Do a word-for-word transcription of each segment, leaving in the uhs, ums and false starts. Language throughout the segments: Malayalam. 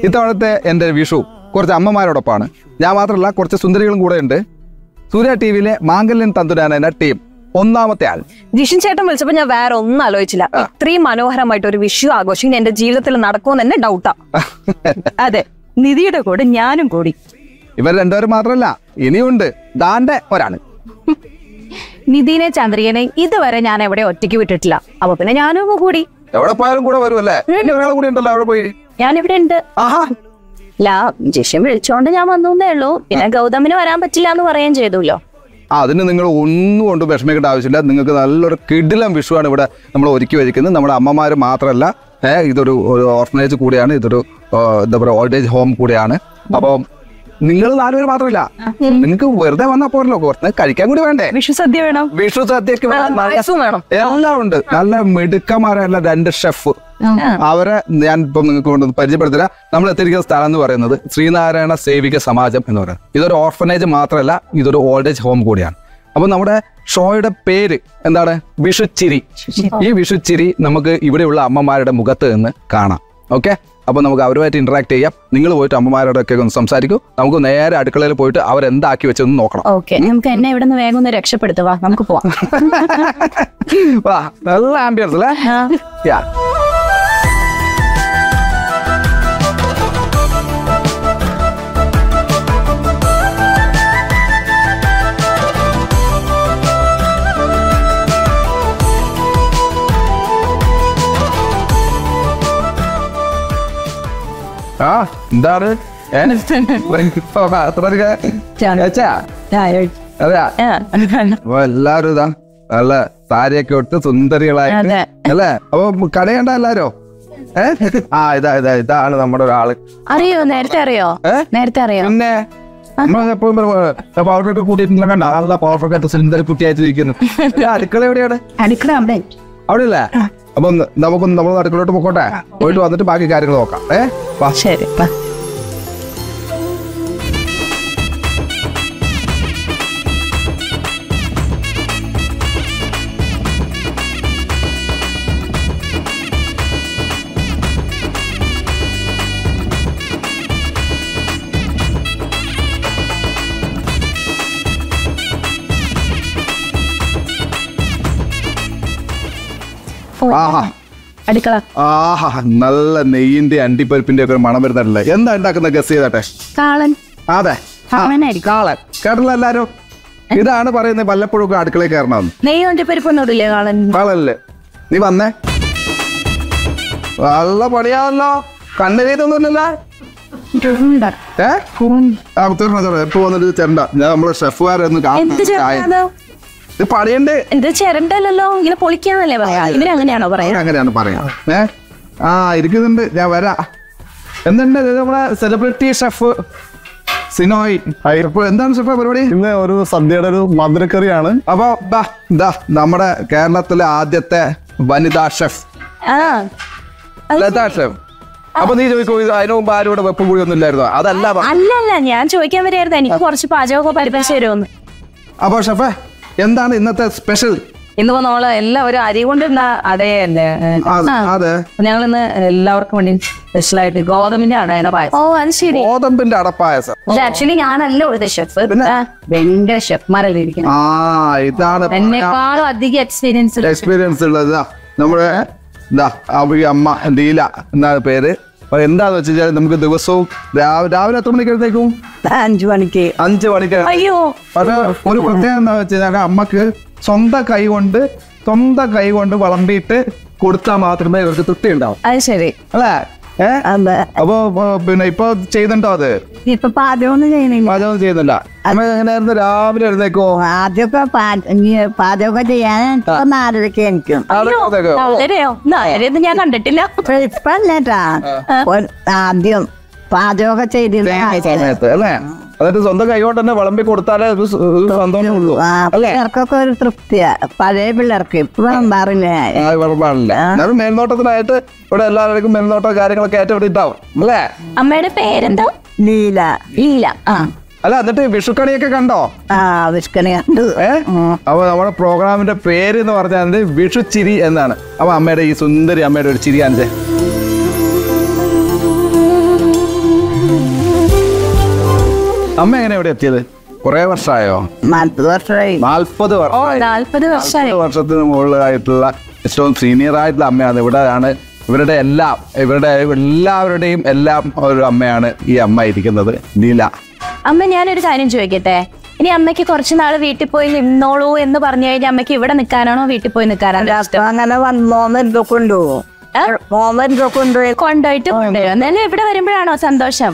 ഇത്തവണത്തെ എൻ്റെ വിഷു കുറച്ച് അമ്മമാരോടൊപ്പമാണ്. ഞാൻ മാത്രമല്ല, കുറച്ച് സുന്ദരികളും കൂടെ ഉണ്ട്. സൂര്യ ടി വിയിലെ മാംഗല്യം തന്തുനാന എന്ന ടീം ഒന്നാമത്തെ ആൾ. ജിഷൻ ചേട്ടൻ വിളിച്ചപ്പോ ഞാൻ വേറെ ഒന്നും ആലോചിച്ചില്ല. ഇത്രയും മനോഹരമായിട്ട് ഒരു വിഷു ആഘോഷം എന്റെ ജീവിതത്തിൽ നടക്കുമെന്ന് തന്നെ ഡൗട്ടാ. അതെ, നിധിയുടെ കൂടെ ഞാനും കൂടി. ഇവർ രണ്ടുപേരും മാത്രമല്ല, ഇനിയുണ്ട് ദാന്റെ ഒരാള്. നിധിനെ ചന്ദ്രികനെ ഇതുവരെ ഞാൻ എവിടെ ഒറ്റയ്ക്ക് വിട്ടിട്ടില്ല. അപ്പൊ പിന്നെ ഞാനും കൂടി. എവിടെ പോയാലും കൂടെ വരുമല്ലേ? ഒരാൾ കൂടി ഉണ്ടല്ലോ, അവിടെ പോയി. ഞാനിവിടെ ഉണ്ട്. ലാ ജിഷൻ വിളിച്ചോണ്ട് ഞാൻ വന്നേ ഉള്ളൂ. പിന്നെ ഗൗതമിന് വരാൻ പറ്റില്ല എന്ന് പറയുകയും ചെയ്തല്ലോ. അതിന് നിങ്ങൾ ഒന്നും കൊണ്ട് വിഷമിക്കേണ്ട ആവശ്യമില്ല. നിങ്ങൾക്ക് നല്ലൊരു കിടിലം വിഷുവാണ് ഇവിടെ നമ്മൾ ഒരുക്കി വയ്ക്കുന്നത്. നമ്മുടെ അമ്മമാർ മാത്രമല്ല, ഏഹ് ഇതൊരു ഒരു ഓർഫനേജ് കൂടിയാണ്, ഇതൊരു എന്താ പറയുക ഓൾഡ് ഏജ് ഹോം കൂടിയാണ്. അപ്പോൾ നിങ്ങൾ നാലുപേർ മാത്രമില്ല, നിങ്ങൾക്ക് വെറുതെ വന്നാൽ പോരല്ലോ, കുറച്ച് കഴിക്കാൻ കൂടി വേണ്ടേ? വിഷു സദ്യ വേണം, വിഷു സദ്യക്ക് വേണം, എല്ലാം ഉണ്ട്. നല്ല മിടുക്കന്മാരല്ല രണ്ട് ഷെഫ്. അവരെ ഞാൻ ഇപ്പം നിങ്ങൾക്ക് കൊണ്ട് പരിചയപ്പെടുത്തില്ല. നമ്മൾ എത്തിയിരിക്കുന്ന സ്ഥലം എന്ന് പറയുന്നത് ശ്രീനാരായണ സേവിക സമാജം എന്ന് പറയുന്നത്. ഇതൊരു ഓർഫനേജ് മാത്രമല്ല, ഇതൊരു ഓൾഡ് ഏജ് ഹോം കൂടിയാണ്. അപ്പൊ നമ്മുടെ ഷോയുടെ പേര് എന്താണ്? വിഷുച്ചിരി. ഈ വിഷുച്ചിരി നമുക്ക് ഇവിടെയുള്ള അമ്മമാരുടെ മുഖത്ത് നിന്ന് കാണാം. ഓക്കെ, അപ്പൊ നമുക്ക് അവരുമായിട്ട് ഇന്ററാക്ട് ചെയ്യാം. നിങ്ങൾ പോയിട്ട് അമ്മമാരോടൊക്കെ ഒന്ന് സംസാരിക്കൂ. നമുക്ക് നേരെ അടുക്കളയിൽ പോയിട്ട് അവരെന്താക്കി വെച്ചെന്ന് നോക്കണം. ഓക്കെ, നമുക്ക് എന്നെ ഇവിടെ നിന്ന് വേഗം ഒന്ന് രക്ഷപ്പെടുത്തുക. നമുക്ക് പോവാം. വാ, നല്ല ആംബിയൻസ് അല്ലേ? ആ എന്താണ് എല്ലാരും ഇതാ നല്ല സാരിയൊക്കെ ഇട്ട് സുന്ദരികളായിട്ട് അല്ലേ? അപ്പൊ കടയണ്ട എല്ലാരോ? ഏഹ് ആ ഇതാ ഇതാ ഇതാണ് നമ്മുടെ ഒരാള്. അറിയോ? നേരത്തെ അറിയോ? നേരത്തെ അറിയോ? പിന്നെ പവർഫെക്റ്റ് കൂട്ടിയിട്ടുള്ള കണ്ട നല്ല പവർഫെക്റ്റ് സുന്ദരി കുട്ടിയായിട്ട് ഇരിക്കുന്നു. അടുക്കള എവിടെയാണ്? അടുക്കള അവിടെ അവിടെ ഇല്ലേ? അപ്പൊ നമുക്കൊന്ന് നമ്മൾ അടുക്കളോട്ട് പോയിക്കോട്ടെ, പോയിട്ട് വന്നിട്ട് ബാക്കി കാര്യങ്ങൾ നോക്കാം. ഏഹ് ശരി. അടുക്കള. ആഹാ, നല്ല നെയ്യിന്റെ അണ്ടിപ്പരിപ്പിന്റെ ഒക്കെ മണം വരുന്നല്ലേ. എന്താ ഉണ്ടാക്കുന്ന ഗസ് ചെയ്തട്ടെ? കാളൻ. അതെ, കാളൻ. കേട്ടല്ലോ എല്ലാരും? ഇതാണ് പറയുന്നത് വല്ലപ്പോഴും ഒക്കെ അടുക്കളയിൽ കയറണമെന്ന്. നെയ്യും അണ്ടിപ്പരിപ്പൊന്നുമില്ലേ കാളൻ? കാളല്ലേ? നീ വന്നേ, നല്ല പണിയാണല്ലോ. കണ്ണു ചെയ്തൊന്നുമില്ലല്ലോ. ഏഹ് എപ്പോ വന്നിട്ട് ചെണ്ട ഞാൻ നമ്മളെ ഷെഫുകാരൊന്ന് ഇത് പണിയണ്ടേ? ഇത് ചിരണ്ടല്ലോ, ഇങ്ങനെ പൊളിക്കാന്നല്ലേ പറയാ? ഇവര് അങ്ങനെയാണോ പറയാ? അങ്ങനെയാണ് പറയാ. ഏ ആ ഇരിക്കുന്നുണ്ട്, ഞാൻ വരാ. എന്തുണ്ട് നമ്മളെ സെലിബ്രിറ്റി ഷെഫ് സിനോയ്? എന്താണ് ഷെഫ് പരിപാടി? ഇന്ന് ഒരു സദ്യയുടെ ഒരു മധുരക്കറിയാണ്. അപ്പൊ ഇതാ നമ്മുടെ കേരളത്തിലെ ആദ്യത്തെ വനിതാ ഷെഫ് ലതാ ഷെഫ്. അപ്പൊ നീ ചോദിക്കോ, അതിന് മുമ്പ് ആരും ഇവിടെ വെപ്പം കൂടി ഒന്നും ഇല്ലായിരുന്നോ? അതല്ല അല്ലല്ല, ഞാൻ ചോദിക്കാൻ വരെയായിരുന്നു എനിക്ക് കുറച്ച് പാചകമൊക്കെ പഠിപ്പിച്ചു തരുമെന്ന്. അപ്പൊ ഷെഫേ, എന്താണ് ഇന്നത്തെ സ്പെഷ്യൽ? ഇന്ന് നമ്മള് എല്ലാവരും അരി കൊണ്ടിരുന്ന അടയല്ലേ? അതെ, ഞങ്ങൾ ഇന്ന് എല്ലാവർക്കും വേണ്ടി സ്പെഷ്യൽ ആയിട്ട് ഗോതമ്പിന്റെ അടയുടെ പായസം. ഓ അത് ശരി, ഗോതമ്പിന്റെ അടപ്പായസം. ആക്ച്വലി ഞാനല്ല ഒരു ഷെഫ്, ഭയങ്കര ഷെഫ്മാരല്ലേ ഇരിക്കുന്നത്. ആ ഇതാണ് എന്നെക്കാളും അധികം എക്സ്പീരിയൻസ് എക്സ്പീരിയൻസ് ഉള്ളത് നമ്മുടെ അമ്മ ലീല എന്നാണ് പേര്. എന്താന്ന് വെച്ച് കഴിഞ്ഞാൽ നമുക്ക് ദിവസവും രാവിലെ എത്ര മണിക്ക് എഴുന്നേക്കും? അഞ്ചു മണിക്ക്. അഞ്ചു മണിക്ക്. അയ്യോ, അത് ഒരു പ്രത്യേകത എന്താന്ന് വെച്ച് കഴിഞ്ഞാൽ അമ്മക്ക് സ്വന്തം കൈ കൊണ്ട് സ്വന്തം കൈ കൊണ്ട് വിളമ്പിയിട്ട് കൊടുത്താൽ മാത്രമേ ഇവർക്ക് തൃപ്തി ഉണ്ടാവും. അത് ശരി അല്ലേ? ഏഹ് അപ്പൊ പിന്നെ ഇപ്പൊ ചെയ്യുന്നുണ്ടോ? അത് ഇപ്പൊ പാചകമൊന്നും ചെയ്യുന്നില്ല. പാചകം ചെയ്യുന്നില്ല. അമ്മ എങ്ങനെയായിരുന്നു രാവിലെ എഴുന്നേക്കോ? ആദ്യമൊക്കെ പാചകം ചെയ്യാൻ നാലരക്ക് എനിക്കും. ഞാൻ കണ്ടിട്ടില്ല. ഇപ്പല്ലേട്ടാ, ആദ്യം പാചകമൊക്കെ ചെയ്തിരുന്നു അല്ലേ? എന്നിട്ട് സ്വന്തം കൈ കൊണ്ട് തന്നെ വിളമ്പി കൊടുത്താലേ ഒരു സന്തോഷമുള്ളൂ. പിള്ളേർക്കൊക്കെ ഒരു തൃപ്തിയാ. പഴയ പിള്ളേർക്ക് ഇപ്പൊ വിളമ്പാറില്ല. വിളമ്പാറില്ല. എന്നാലും മേൽനോട്ടത്തിനായിട്ട് ഇവിടെ എല്ലാവർക്കും മേൽനോട്ടം കാര്യങ്ങളൊക്കെ ആയിട്ട് ഇവിടെ ഉണ്ടാവും അല്ലേ? അമ്മയുടെ പേരെന്താ? ലീല. ലീല. ആ അല്ല, എന്നിട്ട് വിഷുക്കണിയൊക്കെ കണ്ടോ? ആ വിഷുക്കണി കണ്ടു. ഏഹ് അപ്പൊ നമ്മുടെ പ്രോഗ്രാമിന്റെ പേര് എന്ന് പറഞ്ഞാൽ വിഷുച്ചിരി എന്നാണ്. അപ്പൊ അമ്മയുടെ ഈ സുന്ദരി അമ്മയുടെ ഒരു ചിരി കാണിച്ചേ. അമ്മ എങ്ങനെ ഇവിടെ എത്തിയത്? കുറെ വർഷമായോ? നാൽപ്പത് വർഷമായി. നാൽപ്പത് വർഷം നാല്പത് വർഷമായി. വർഷത്തിന് മുകളിലായിട്ടുള്ള ഏറ്റവും സീനിയർ ആയിട്ടുള്ള അമ്മയാണ്. ഇവിടെയാണ് ഇവരുടെ എല്ലാം ഇവരുടെ എല്ലാവരുടെയും എല്ലാം ഒരു അമ്മയാണ് ഈ അമ്മ ഇരിക്കുന്നത്, നീല. അമ്മ ഞാനൊരു കാര്യം ചോദിക്കട്ടെ, ഇനി അമ്മയ്ക്ക് കുറച്ച് നാള് വീട്ടിൽ പോയി നിന്നോളൂ എന്ന് പറഞ്ഞു കഴിഞ്ഞാൽ അമ്മയ്ക്ക് ഇവിടെ നിൽക്കാനാണോ വീട്ടിൽ പോയി നിൽക്കാനാണോ? അങ്ങനെ വന്നോന്നോ കൊണ്ടുപോകും, മോമെന്തോ കൊണ്ടുപോയി കൊണ്ടുപോയിട്ട് കൊണ്ടുവരും. എന്നാലും ഇവിടെ വരുമ്പോഴാണോ സന്തോഷം?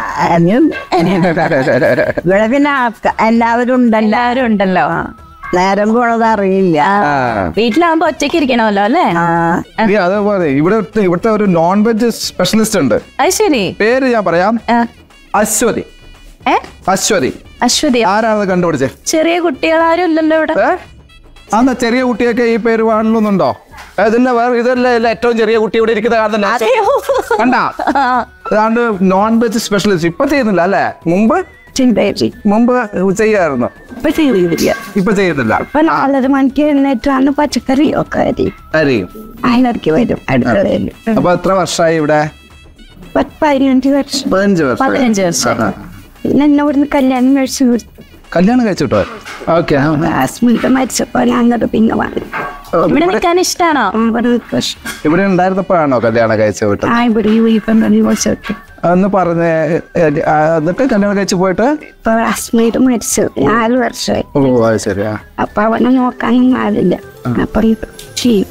ഇവിടെ പിന്നെ എല്ലാവരും ഉണ്ടല്ലോ, എല്ലാവരും ഉണ്ടല്ലോ, നേരം പോണത് അറിയില്ല. വീട്ടിലാവുമ്പോ ഒറ്റയ്ക്ക് ഇരിക്കണമല്ലോ അല്ലേ? അതേപോലെ ഇവിടെ ഇവിടുത്തെ ഒരു നോൺ വെജ് സ്പെഷ്യലിസ്റ്റ് ഉണ്ട്. അത് ശരി. പേര് ഞാൻ പറയാം, അശ്വതി. ഏ അശ്വതി. അശ്വതി ആരാണത് കണ്ടുപിടിച്ചേ? ചെറിയ കുട്ടികളാരും ഇല്ലല്ലോ ഇവിടെ. അന്ന് ചെറിയ കുട്ടിയൊക്കെ ഈ പേര് പാടില്ലെന്നുണ്ടോ? ഇതിന്റെ വേറെ ഇതല്ലേ ഏറ്റവും ചെറിയ കുട്ടി ഇവിടെ ഇരിക്കുന്ന കണ്ടാ? അതാണ്ട് നോൺ വെജ് സ്പെഷ്യലിസ്റ്റ്. ഇപ്പൊ ചെയ്യുന്നില്ല അല്ലേ? മുമ്പ് മുമ്പ് ചെയ്യായിരുന്നു, ഇപ്പൊ ചെയ്യുന്നില്ല. ഇപ്പൊ നാലര മണിക്ക് എഴുന്നേറ്റാണ് പച്ചക്കറിയൊക്കെ അരിയും അതിനിടയ്ക്ക് വരും അടുക്കളയിൽ. അപ്പൊ എത്ര വർഷമായി ഇവിടെ? പതിനഞ്ച് വർഷം. പതിനഞ്ച് വർഷം. പതിനഞ്ച് വർഷം. പിന്നെ എന്നെ ഇവിടുന്ന് കല്യാണം കഴിച്ചു കൊടുത്തു. കല്യാണം കഴിച്ചിട്ടോ? ഓക്കെ. സ്മിത മരിച്ചപ്പോ അങ്ങോട്ട് പിന്നെ വന്നു. ഇവിടെ നിൽക്കാൻ ഇഷ്ടാണോ? ഇവിടെ ഉണ്ടായിരുന്നപ്പോഴാണോ കല്യാണം കഴിച്ചു വിട്ടത്? ആ ഇവിടെ വിളിച്ചു എന്ന് പറഞ്ഞ് എന്നിട്ട് കല്യാണം കഴിച്ചു പോയിട്ട് ഇപ്പൊ അസ്മിത മരിച്ചു നാല് വർഷമായി. ഓ അത് ശരിയാ. അപ്പൊ അവനെ നോക്കാനും ആളില്ല. അപ്പൊ ചെയ്യും.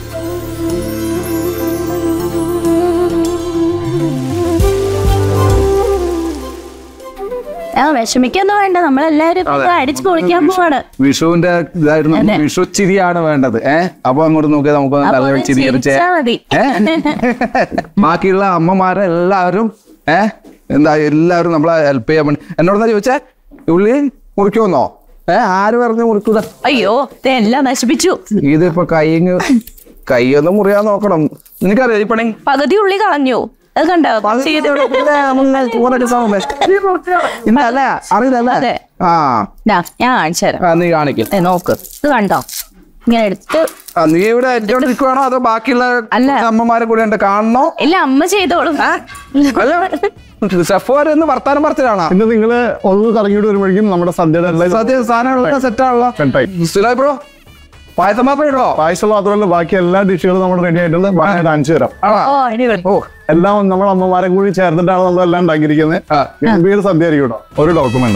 ആ വിഷമിക്കൊന്നും വേണ്ട, നമ്മളെല്ലാരും അടിച്ചു പൊളിക്കാൻ പോവാണ്. വിഷുവിന്റെ ഇതായിരുന്നു, വിഷു ചിരിയാണ് വേണ്ടത്. ഏഹ് അപ്പൊ അങ്ങോട്ട് നോക്കിയാൽ നമുക്ക് നല്ല ചിരി മതി. ബാക്കിയുള്ള അമ്മമാരെ എല്ലാവരും ഏഹ് എന്താ എല്ലാവരും നമ്മളെ ഹെൽപ്പ് ചെയ്യാൻ വേണ്ടി എന്നോട് ചോദിച്ചേ, ഉള്ളി മുറിക്കുമെന്നോ? ഏഹ് ആര് പറഞ്ഞു മുറിക്കുക? അയ്യോ എല്ലാം നശിപ്പിച്ചു. ഇതിപ്പോ കൈങ്ങ് കൈയൊന്ന് മുറിയാൻ നോക്കണം. നിനക്കറിയാം ഈ പണി? പകുതി ഉള്ളി കളഞ്ഞു, അത് കണ്ടോ? അറിയില്ല. ആ ഞാൻ കാണിച്ചു തരാം, നീ കാണിക്കും. നോക്ക്, ഇത് കണ്ടോ? ഇങ്ങനെ എടുത്ത്. നീ ഇവിടെ എന്നോട് നിൽക്കുവാണോ അതോ ബാക്കിയുള്ള അമ്മമാരെ കൂടെ ഉണ്ട് കാണണോ? ഇല്ല, അമ്മ ചെയ്തോളും. ഷെഫുകാരെന്ന് വർത്താനം പറച്ചിലാണോ? പിന്നെ നിങ്ങള് ഒന്ന് കറങ്ങിയിട്ട് വരുമ്പോഴേക്കും നമ്മുടെ സദ്യയുടെ സദ്യ സാധനങ്ങളൊക്കെ സെറ്റാണല്ലോ. സുലായ് ബ്രോ, പായസം മാത്രമേ ഇടോ? പായസം മാത്രമല്ല ബാക്കി എല്ലാ ഡിഷുകളും നമ്മൾ റെഡി ആയിട്ടുണ്ട്. ബാക്കി കാണിച്ചു തരാം. ഓ എല്ലാം നമ്മുടെ അമ്മമാരെ കൂടി ചേർന്നിട്ടാണ് നമ്മളെല്ലാം ഉണ്ടാക്കിയിരിക്കുന്നത്. ഗംഭീര സദ്യ ആയിരിക്കും കേട്ടോ, ഒരു ഡോക്യുമെന്റ്.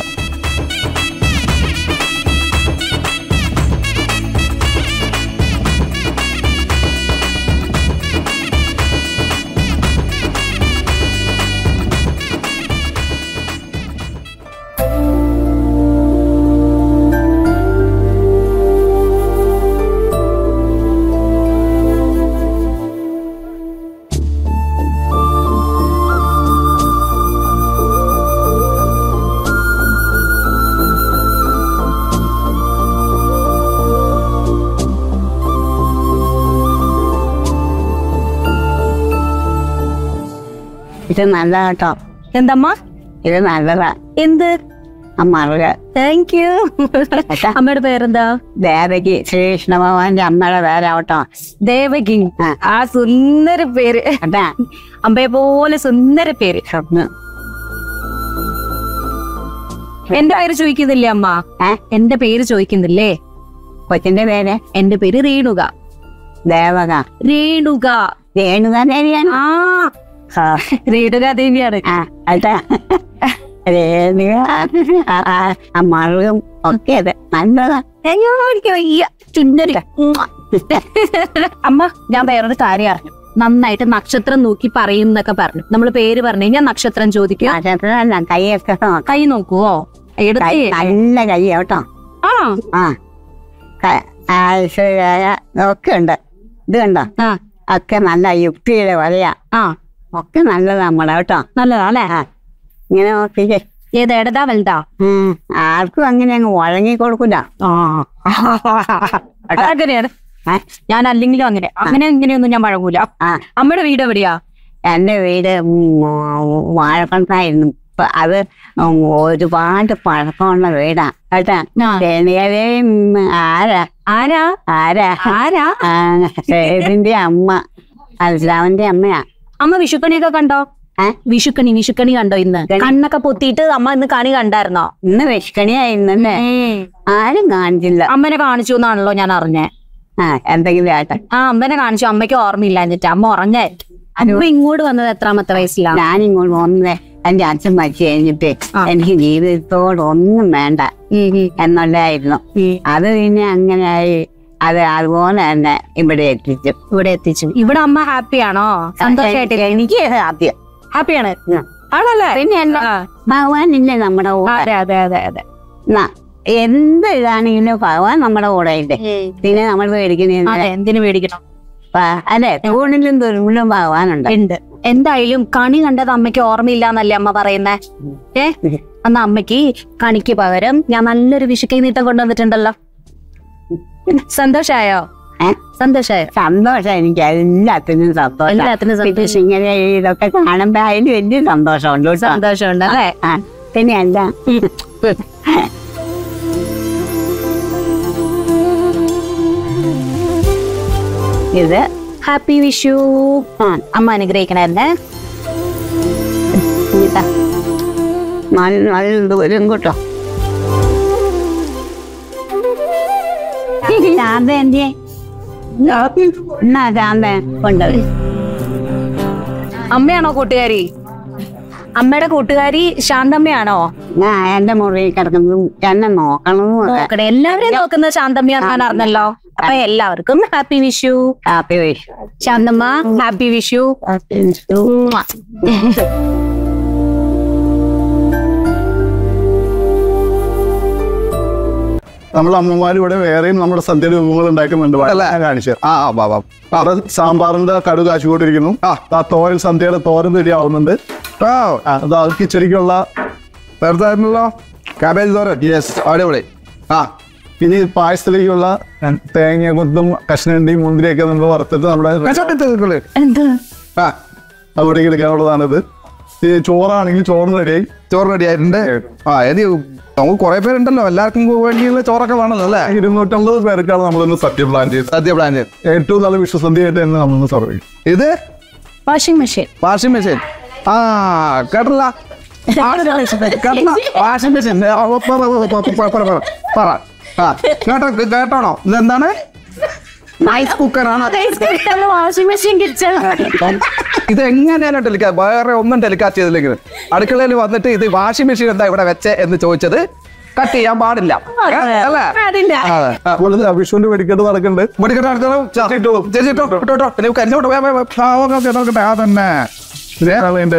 ഇത് നല്ല കേട്ടോ. എന്തമ്മ ഇത് നല്ലതാ. എന്ത്? അമ്മ താങ്ക് യു. അമ്മയുടെ പേരെന്താ? ദേവകി. ശ്രീകൃഷ്ണഭഗവാന്റെ അമ്മയുടെ പേരാവട്ടോ ദേവകി. ആ സുന്ദര പേര്, അമ്മയെ പോലെ സുന്ദര പേര്. എന്റെ പേര് ചോദിക്കുന്നില്ലേ അമ്മ? എന്റെ പേര് ചോദിക്കുന്നില്ലേ? കൊച്ചിന്റെ പേര്? എന്റെ പേര് രേണുക. ദേവക. രേണുക. രേണുക ദേവിയാണ്. ആ രേണുക ദേവിയാണ്. രേണുക അമ്മളും ഒക്കെ അതെ നല്ലതാ. അമ്മ ഞാൻ വേറൊരു കാര്യം അറിഞ്ഞു. നന്നായിട്ട് നക്ഷത്രം നോക്കി പറയും എന്നൊക്കെ പറഞ്ഞു. നമ്മള് പേര് പറഞ്ഞു കഴിഞ്ഞാൽ നക്ഷത്രം ചോദിക്കും. നക്ഷത്രമല്ല, കൈയൊക്കെ കൈ നോക്കുവോ? നല്ല കൈ കേട്ടോ. ആ ഒക്കെ ഉണ്ട്. ഇത് കണ്ടോ? ഒക്കെ നല്ല യുക്തിയുടെ വലയാ. ആ ഒക്കെ നല്ലതാ നമ്മളെ കേട്ടോ. നല്ലതാ അല്ലേ? ഇങ്ങനെ നോക്കിക്കേ. ഏത് ഇടതാ വലുതാ? ആർക്കും അങ്ങനെ അങ്ങ് വഴങ്ങി കൊടുക്കൂല. അങ്ങനെയാണ് ഞാൻ. അല്ലെങ്കിലും അങ്ങനെ അങ്ങനെ ഇങ്ങനെയൊന്നും ഞാൻ വഴങ്ങൂല. അമ്മയുടെ വീട് എവിടെയാ? എന്റെ വീട് വാഴക്കണ്ടായിരുന്നു. ഇപ്പൊ അത് ഒരുപാട് പഴക്കമുള്ള വീടാ കേട്ടാ. ആരാ ആരാ ആരാ ആരാ ഇതിന്റെ അമ്മ അൽസ്ലാമിന്റെ അമ്മയാ. അമ്മ വിഷുക്കണിയൊക്കെ കണ്ടോ? വിഷുക്കണി വിഷുക്കണി കണ്ടോ ഇന്ന്? കണ്ണൊക്കെ പൊത്തിയിട്ട് അമ്മ ഇന്ന് കണി കണ്ടായിരുന്നോ? ഇന്ന് വിഷുക്കണിയായിരുന്നല്ലേ? ആരും കാണിച്ചില്ല. അമ്മനെ കാണിച്ചു എന്നാണല്ലോ ഞാൻ അറിഞ്ഞേ. ആ എന്തെങ്കിലും ആട്ടെ. ആ അമ്മനെ കാണിച്ചു. അമ്മയ്ക്ക് ഓർമ്മയില്ല എന്നിട്ട് അമ്മ ഉറങ്ങായിരുന്നു. അമ്മ ഇങ്ങോട്ട് വന്നത് എത്രാമത്തെ വയസ്സിലാണ്? ഞാൻ ഇങ്ങോട്ട് വന്നേ എന്റെ അച്ഛൻ മരിച്ചു കഴിഞ്ഞിട്ട് എനിക്ക് ജീവിതത്തോട് ഒന്നും വേണ്ട എന്നുള്ളതായിരുന്നു. അത് പിന്നെ അങ്ങനെയായി. അത് അതുപോലെ തന്നെ ഇവിടെ എത്തിച്ചു. ഇവിടെ എത്തിച്ചു. ഇവിടെ അമ്മ ഹാപ്പിയാണോ? സന്തോഷമായിട്ടില്ല? എനിക്ക് ആദ്യം ഹാപ്പിയാണ് ആണല്ലേ? പിന്നെ അല്ല ഭഗവാൻ ഇല്ലേ നമ്മുടെ കൂടെ? അതെ അതെ അതെ അതെ. എന്ത് ഇതാണെങ്കിലും ഭഗവാൻ നമ്മുടെ കൂടെ ഇല്ലേ? പിന്നെ നമ്മൾ പേടിക്കുന്ന എന്തിനു പേടിക്കണം? അല്ലെ? തൂണിലും തുരുമ്പിലും ഭഗവാനുണ്ട്. ഉണ്ട്. എന്തായാലും കണി കണ്ടത് അമ്മയ്ക്ക് ഓർമ്മയില്ലാന്നല്ലേ അമ്മ പറയുന്നേ? ഏ അന്ന് അമ്മയ്ക്ക് കണിക്ക് പകരം ഞാൻ നല്ലൊരു വിഷുക്കൈ നീട്ടം കൊണ്ടുവന്നിട്ടുണ്ടല്ലോ. സന്തോഷായോ? സന്തോഷായോ? സന്തോഷം. എനിക്ക് എല്ലാത്തിനും സന്തോഷം. എല്ലാത്തിനും സന്തോഷം. ഇങ്ങനെ ഇതൊക്കെ കാണുമ്പോ അതിന് വലിയ സന്തോഷമുണ്ട്. സന്തോഷമുണ്ട് അല്ലേ? പിന്നെ അല്ല ഇത് ഹാപ്പി വിഷു. അമ്മ അനുഗ്രഹിക്കണേ. നല്ല വരും കേട്ടോ. ശാന്ത എന്തിയെ? എന്നാ ശാന്ത കൊണ്ടുപോയി. അമ്മയാണോ കൂട്ടുകാരി? അമ്മയുടെ കൂട്ടുകാരി ശാന്തമ്മയാണോ? ഞാൻ എന്റെ മുറിയിൽ കിടക്കുന്നത് എന്നെ നോക്കണം. നോക്കണേ. എല്ലാവരെയും നോക്കുന്നത് ശാന്തമ്മയാണെന്ന് അറിഞ്ഞല്ലോ. അപ്പൊ എല്ലാവർക്കും happy Vishu. Happy Vishu Santhamma. Happy Vishu. നമ്മുടെ അമ്മമാർ ഇവിടെ വേറെയും നമ്മുടെ സദ്യ രൂപങ്ങൾ ഉണ്ടാക്കുന്നുണ്ട്. കാണിച്ചു അവിടെ സാമ്പാറിന്റെ കടു കാശുകൊണ്ടിരിക്കുന്നു. ആ തോരൻ സദ്യയുടെ തോരൻ റെഡി ആവുന്നുണ്ട്. അത് കിച്ചടിക്കുള്ള കാബേജ് തോരൻ. യെസ്, അടിപൊളി. ആ ഇനി പായസത്തിലേക്കുള്ള തേങ്ങ കൊത്തും കഷ്ണണ്ടിയും മുന്തിരിയൊക്കെ നമ്മൾ വറുത്തിട്ട് നമ്മുടെ അവിടേക്ക് എടുക്കാനുള്ളതാണിത്. ചോറാണെങ്കിൽ ചോറ് റെഡിയായി. ചോറ് റെഡി ആയിട്ടുണ്ട്. ആ ഇനി നമുക്ക് കുറെ പേരുണ്ടല്ലോ, എല്ലാവർക്കും വേണ്ടിയുള്ള ചോറൊക്കെ വേണമല്ലോ അല്ലേ? ഇരുന്നൂറ്റമ്പത് പേർക്കാണ് നമ്മളിന്ന് സദ്യ പ്ലാൻ ചെയ്ത്. സദ്യ പ്ലാൻ ചെയ്ത് ഏറ്റവും നല്ല വിശ്വസന്ധിയായിട്ട് തന്നെ നമ്മളൊന്ന് സർവ് ചെയ്യും. ഇത് വാഷിംഗ് മെഷീൻ. Washing machine. ആ കേട്ടല്ല വാഷിംഗ് മെഷീൻ പറ. ആ കേട്ടോ കേട്ടോണോ? ഇതെന്താണ്? റൈസ് കുക്കറാണ്. Washing machine kitchen. ഇത് എങ്ങനെയാണ് ടെലിക്കാ വേറെ ഒന്നും ടെലികാസ്റ്റ് ചെയ്തില്ലെങ്കിൽ അടുക്കളയിൽ വന്നിട്ട് ഇത് വാഷിംഗ് മെഷീൻ എന്താ ഇവിടെ വെച്ചേ എന്ന് ചോദിച്ചത് കട്ട് ചെയ്യാൻ പാടില്ല അല്ലേ? വിഷുവിന്റെ വെടിക്കെട്ട് നടക്കുന്നുണ്ട്. അതന്നെ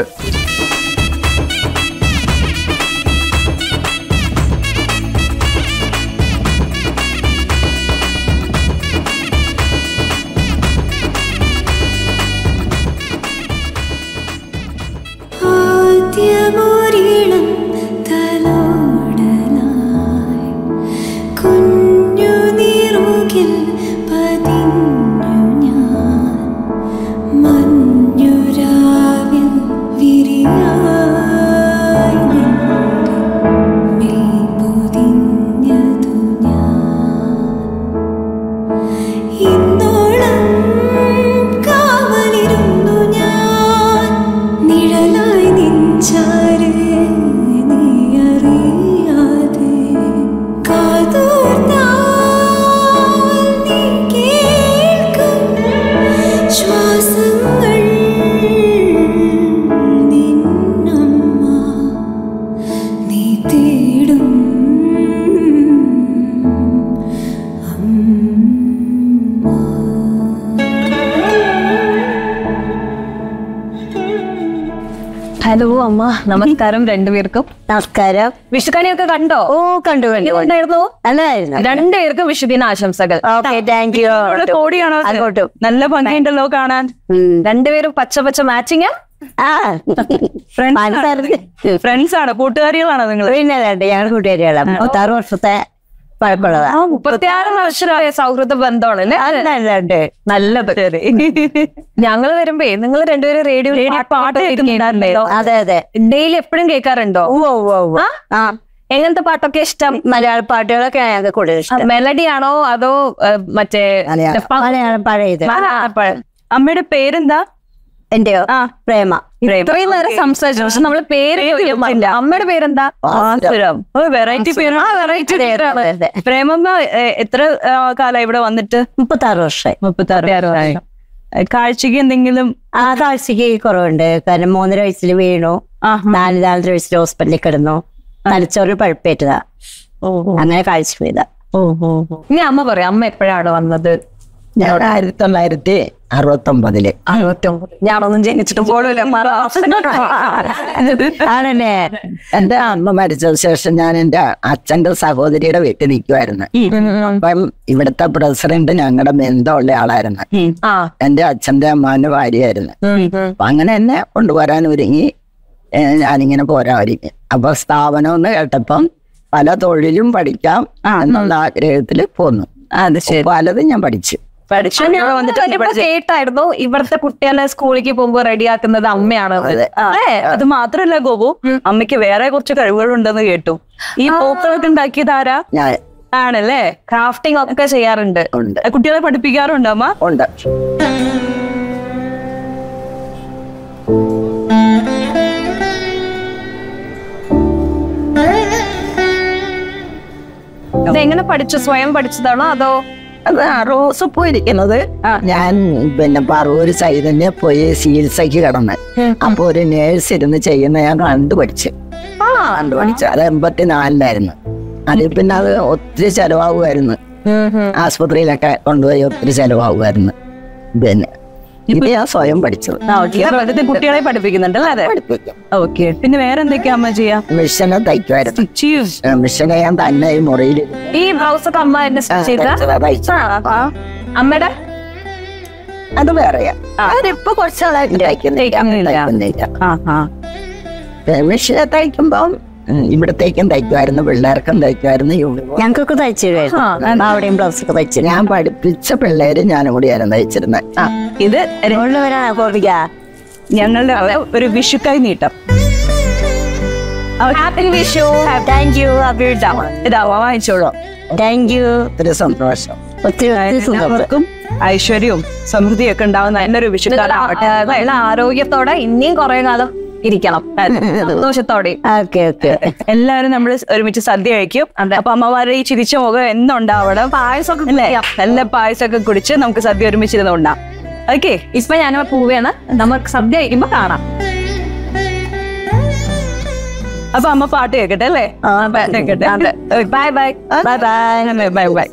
ഹലോ അമ്മ, നമസ്കാരം രണ്ടുപേർക്കും. നമസ്കാരം. വിഷുക്കണിയൊക്കെ കണ്ടോ? ഓ കണ്ടു കണ്ടു ഉണ്ടായിരുന്നു. നല്ലതായിരുന്നു. രണ്ടുപേർക്കും വിഷുദിന ആശംസകൾ. Thank you. കോടിയാണോ? അങ്ങോട്ടും നല്ല ഭംഗിയുണ്ടല്ലോ കാണാൻ. രണ്ടുപേരും പച്ച പച്ച മാച്ചിങ്. ഫ്രണ്ട്സ് ആണ്, കൂട്ടുകാരികളാണോ നിങ്ങൾ? പിന്നെ ഞങ്ങൾ കൂട്ടുകാരികളാണ്. പത്താറ് വർഷത്തെ പഴക്കമുള്ളതാ. മുപ്പത്തിയാറ് വർഷമായ സൗഹൃദ ബന്ധമാണ് അല്ലേ? നല്ലത്. ഞങ്ങള് വരുമ്പേ നിങ്ങൾ രണ്ടുപേരും റേഡിയോ പാട്ട് കേൾക്കുന്നുണ്ടായിരുന്നല്ലോ. അതെ അതെ. ഡെയിലി എപ്പോഴും കേൾക്കാറുണ്ടോ? എങ്ങനത്തെ പാട്ടൊക്കെ ഇഷ്ടം? മലയാള പാട്ടുകളൊക്കെ ഞങ്ങൾക്ക് കൂടുതൽ ഇഷ്ടം. മെലഡി ആണോ അതോ മറ്റേ മലയാളം പഴയത്? അമ്മയുടെ പേരെന്താ? എന്റെയോ? പ്രേമ. ഇത്രയും നേരം സംസാരിച്ചു, പക്ഷെ നമ്മള് പേര് ചോദിക്കുന്നില്ല. അമ്മയുടെ പേരെന്താ? വെറൈറ്റി പേരാണ്. ആ വെറൈറ്റി പേരാണ്. പ്രേമമ്മ എത്ര കാലം ഇവിടെ വന്നിട്ട്? മുപ്പത്താറ് വർഷമായി. മുപ്പത്താറ് വർഷമായി. കാഴ്ചക്ക് എന്തെങ്കിലും? ആ കാഴ്ചക്ക് കുറവുണ്ട്. കാരണം മൂന്നര വയസ്സിൽ വീണു, നാല് നാലര വയസ്സിൽ ഹോസ്പിറ്റലിൽ കിടന്നു, തലച്ചോറിൽ പഴുപ്പേറ്റതാ, അങ്ങനെ കാഴ്ച പോയതാ. ഇനി അമ്മ പറയാം, അമ്മ എപ്പോഴാണ് വന്നത്? ഞാൻ ആയിരത്തി തൊള്ളായിരത്തി അറുപത്തി ഒമ്പതില് അറുപത്തി ഒമ്പത് ഞാനൊന്നും ജനിച്ചിട്ട് പോലും ആണല്ലേ. എന്റെ അമ്മ മരിച്ചതിന് ശേഷം ഞാൻ എന്റെ അച്ഛന്റെ സഹോദരിയുടെ വീട്ടിൽ നിൽക്കുമായിരുന്നു. അപ്പം ഇവിടുത്തെ പ്രസിഡന്റ് ഞങ്ങളുടെ ബന്ധമുള്ള ആളായിരുന്നു. എന്റെ അച്ഛന്റെ അമ്മാന്റെ ഭാര്യയായിരുന്നു. അപ്പൊ അങ്ങനെ എന്നെ കൊണ്ടുവരാൻ ഒരുങ്ങി ഞാനിങ്ങനെ പോരാൻ ഒരുങ്ങി. അപ്പൊ സ്ഥാപനം എന്ന് കേട്ടപ്പം പല തൊഴിലും പഠിക്കാം എന്നുള്ള ആഗ്രഹത്തിൽ പോന്നു. അത് ശരി. പലതും ഞാൻ പഠിച്ചു പഠിച്ചു കേട്ടായിരുന്നു. ഇവിടുത്തെ കുട്ടികളെ സ്കൂളിലേക്ക് പോകുമ്പോ റെഡിയാക്കുന്നത് അമ്മയാണ്. അത് മാത്രല്ല ഗോപു, അമ്മയ്ക്ക് വേറെ കുറച്ച് കഴിവുകളുണ്ടെന്ന് കേട്ടു. ഈ പൂക്കളൊക്കെ ഉണ്ടാക്കിയത് ആരാ? ഞാൻ. ആണല്ലേ? ക്രാഫ്റ്റിംഗ് ഒക്കെ ചെയ്യാറുണ്ട്. കുട്ടികളെ പഠിപ്പിക്കാറുണ്ടോ അമ്മ? ഉണ്ട്. എങ്ങനെ പഠിച്ചു? സ്വയം പഠിച്ചതാണോ അതോ? അത് റോസ് പോയിരിക്കുന്നത് ഞാൻ പിന്നെ പറവൂര് ചൈതന്യ പോയി ചികിത്സക്ക് കിടന്ന് അപ്പൊ ഒരു നേഴ്സ് ഇരുന്ന് ചെയ്യുന്ന ഞാൻ കണ്ടുപഠിച്ചു കണ്ടുപഠിച്ചു അത് എൺപത്തിനാലിലായിരുന്നു. അതിൽ പിന്നെ അത് ഒത്തിരി ചെലവാകുമായിരുന്നു. ആസ്പത്രിയിലൊക്കെ കൊണ്ടുപോയി ഒത്തിരി ചെലവാകുമായിരുന്നു. പിന്നെ ഇത് ഞാൻ സ്വയം പഠിച്ചത്. കുട്ടികളെ പഠിപ്പിക്കുന്നുണ്ട് അല്ലേ? പഠിപ്പിക്കും. ഓക്കെ. പിന്നെ വേറെ എന്തൊക്കെയാ അമ്മ ചെയ്യാ? മിഷനെ തയ്ക്കുമായിരുന്നു. മിഷനെ ഞാൻ തന്നെ ഈ മുറിയിൽ ഈ ബ്ലൗസ് ഒക്കെ അമ്മ എന്നെ അമ്മയുടെ അത് വേറെയാ. അതിപ്പോ കുറച്ചാളായിട്ട് തയ്ക്കുന്നില്ല. മിഷനെ തയ്ക്കുമ്പം ഇവിടത്തേക്കും തയ്ക്കുമായിരുന്നു, പിള്ളേർക്കും തയ്ക്കുമായിരുന്നു, യൂണിഫോം ഞങ്ങൾക്കൊക്കെ തയ്ച്ചിരുന്നു. അവിടെയും ബ്ലൗസ് ഒക്കെ തയ്ച്ചു. ഞാൻ പഠിപ്പിച്ച പിള്ളേര് ഞാനും കൂടിയായിരുന്നു തയ്ച്ചിരുന്നത്. ഇത് ഞങ്ങളുടെ ഒരു വിഷുക്കായി നീട്ടം. ഹാപ്പി വിഷു. Thank you. ഇതാവാ വാങ്ങിച്ചോളൂ. Thank you. ഒത്തിരി സന്തോഷം. ഒത്തിരി എല്ലാവർക്കും ഐശ്വര്യവും സമൃദ്ധിയൊക്കെ ഉണ്ടാവുന്ന നല്ലൊരു വിഷുക്കാലാവട്ടെ. നല്ല ആരോഗ്യത്തോടെ ഇനിയും കുറെ കാലം ഇരിക്കണം, സന്തോഷത്തോടെ. Okay okay. എല്ലാവരും നമ്മൾ ഒരുമിച്ച് സദ്യ കഴിക്കും. അപ്പൊ അമ്മമാരുടെ ഈ ചിരിച്ച മുഖം എന്നുണ്ടാവണം. പായസമൊക്കെ നല്ല പായസമൊക്കെ കുടിച്ച് നമുക്ക് സദ്യ ഒരുമിച്ചിരുന്ന് ഉണ്ടാവും. ഓക്കെ. ഇപ്പൊ ഞാനിവിടെ പോവുകയാണ്. നമുക്ക് സദ്യ കഴിക്കുമ്പോ കാണാം. അപ്പൊ അമ്മ പാട്ട് കേൾക്കട്ടെ അല്ലേ? കേൾക്കട്ടെ. Bye bye bye bye bye bye.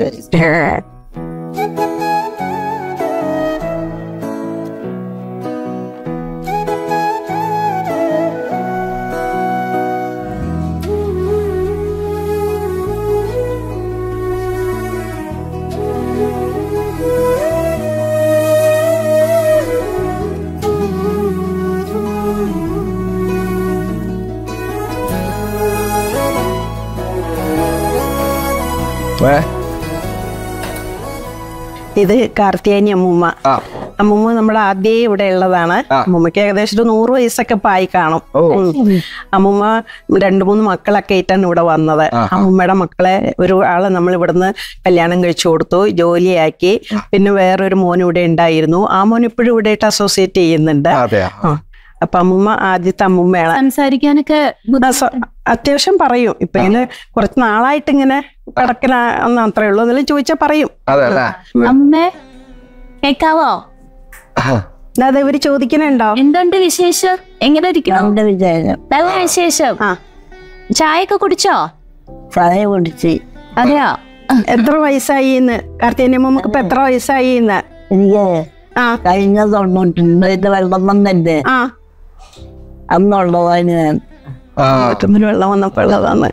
ഇത് കാർത്തിയാനി അമ്മൂമ്മ. അമ്മൂമ്മ നമ്മുടെ ആദ്യമേ ഇവിടെ ഉള്ളതാണ്. അമ്മൂമ്മക്ക് ഏകദേശം ഒരു നൂറ് വയസ്സൊക്കെ പായി കാണും. അമ്മൂമ്മ രണ്ടു മൂന്ന് മക്കളൊക്കെ ആയിട്ടാണ് ഇവിടെ വന്നത്. അമ്മൂമ്മയുടെ മക്കളെ ഒരു ആളെ നമ്മൾ ഇവിടുന്ന് കല്യാണം കഴിച്ചു കൊടുത്തു, ജോലിയാക്കി. പിന്നെ വേറൊരു മോൻ ഇവിടെ ഉണ്ടായിരുന്നു. ആ മോൻ ഇപ്പോഴും ഇവിടെ ആയിട്ട് അസോസിയേറ്റ് ചെയ്യുന്നുണ്ട്. അപ്പൊ അമ്മൂമ്മ ആദ്യത്തെ അമ്മൂമ്മയാണ്. സംസാരിക്കാനൊക്കെ അത്യാവശ്യം പറയും. ഇപ്പൊ ഇങ്ങനെ കുറച്ച് നാളായിട്ട് ഇങ്ങനെ കിടക്കല അത്രേ ഉള്ളൂ. എന്നാലും ചോദിച്ചാ പറയും. അമ്മേ കേക്കാവോ? അതെ, ഇവര് ചോദിക്കണുണ്ടോ? എന്തുണ്ട് വിശേഷം? എങ്ങനെ ഇരിക്കുന്നു? നല്ല വിശേഷം. ചായ ഒക്കെ കുടിച്ചോ? ചായ കുടിച്ച്. അതെയോ? എത്ര വയസ്സായി ഇന്ന്? കാർത്തിയാനി അമ്മൂമ്മക്ക് ഇപ്പൊ എത്ര വയസ്സായി ഇന്ന്? എനിക്ക് ആ കഴിഞ്ഞ തൊണ്ണൂറ്റി വെള്ളം വന്നിട്ട് ആ അന്നുള്ളതാണ് ഞാൻ വെള്ളം വന്നപ്പോ ഉള്ളതാണ്.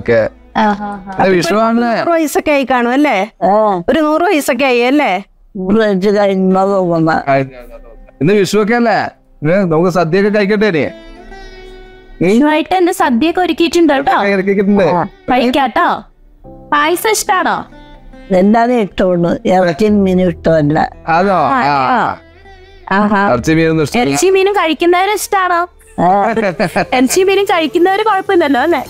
നൂറ് വയസ്സൊക്കെ ആയി കാണും അല്ലേ? ഒരു നൂറ് വയസ്സൊക്കെ ആയി അല്ലേ? ഇന്ന് വിഷുവൊക്കെ അല്ലേ? നമുക്ക് സദ്യയൊക്കെ കഴിക്കട്ടെ. വിഷുവായിട്ട് എന്റെ സദ്യയൊക്കെ ഒരുക്കിയിട്ടുണ്ട് കേട്ടോ. കഴിക്കാട്ടോ. പായസം ഇഷ്ടാണോ? എല്ലാരും ഇഷ്ടമുള്ളൂ. ഇറച്ചിയും മീനും ഇഷ്ടമല്ല. അതോ? ഇറച്ചി മീനും കഴിക്കുന്നവരും ഇഷ്ടാണോ? ഇറച്ചി മീനും കഴിക്കുന്നവര് കുഴപ്പമില്ലല്ലോ അല്ലേ?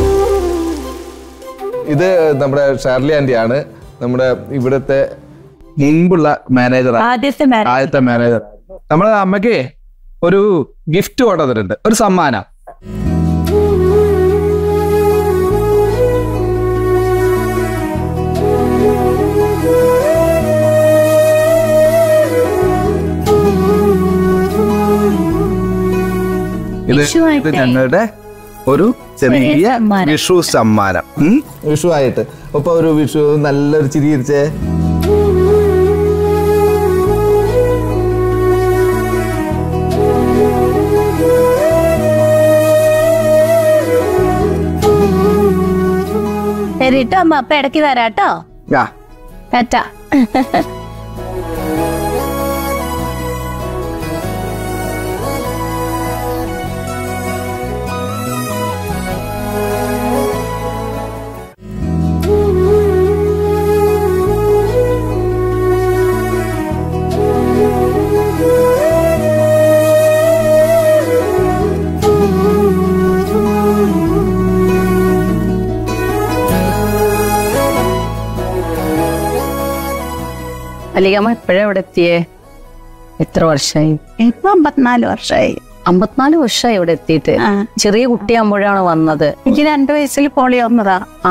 ഇത് നമ്മുടെ ഷാർലി ആന്റിയാണ്, നമ്മുടെ ഇവിടുത്തെ മുമ്പുള്ള മാനേജർ, ആദ്യത്തെ ആദ്യത്തെ മാനേജർ. നമ്മളെ അമ്മയ്ക്ക് ഒരു ഗിഫ്റ്റ് കൊണ്ടുവന്നിട്ടുണ്ട്, ഒരു സമ്മാനം. ഇത് ഇത് ഞങ്ങളുടെ ഒരു ചെറിയ വിഷു സമ്മാനം. വിഷു ആയിട്ട് അപ്പൊ ഒരു വിഷു നല്ലൊരു ചിരിയിരിച്ചേ. ശരിട്ടോ അമ്മ, അപ്പൊ ഇടയ്ക്ക് തരാട്ടോ. ടാറ്റാ. അല്ലികമ്മ എപ്പോഴാ ഇവിടെ എത്തിയേ? എത്ര വർഷമായി? ഇപ്പൊ അമ്പത്തിനാല് വർഷമായി. അമ്പത്തിനാല് വർഷമായി ഇവിടെ എത്തിയിട്ട്. ചെറിയ കുട്ടിയാകുമ്പോഴാണ് വന്നത്. എനിക്ക് രണ്ടു വയസ്സിൽ പോളിയോ വന്നതാ. ആ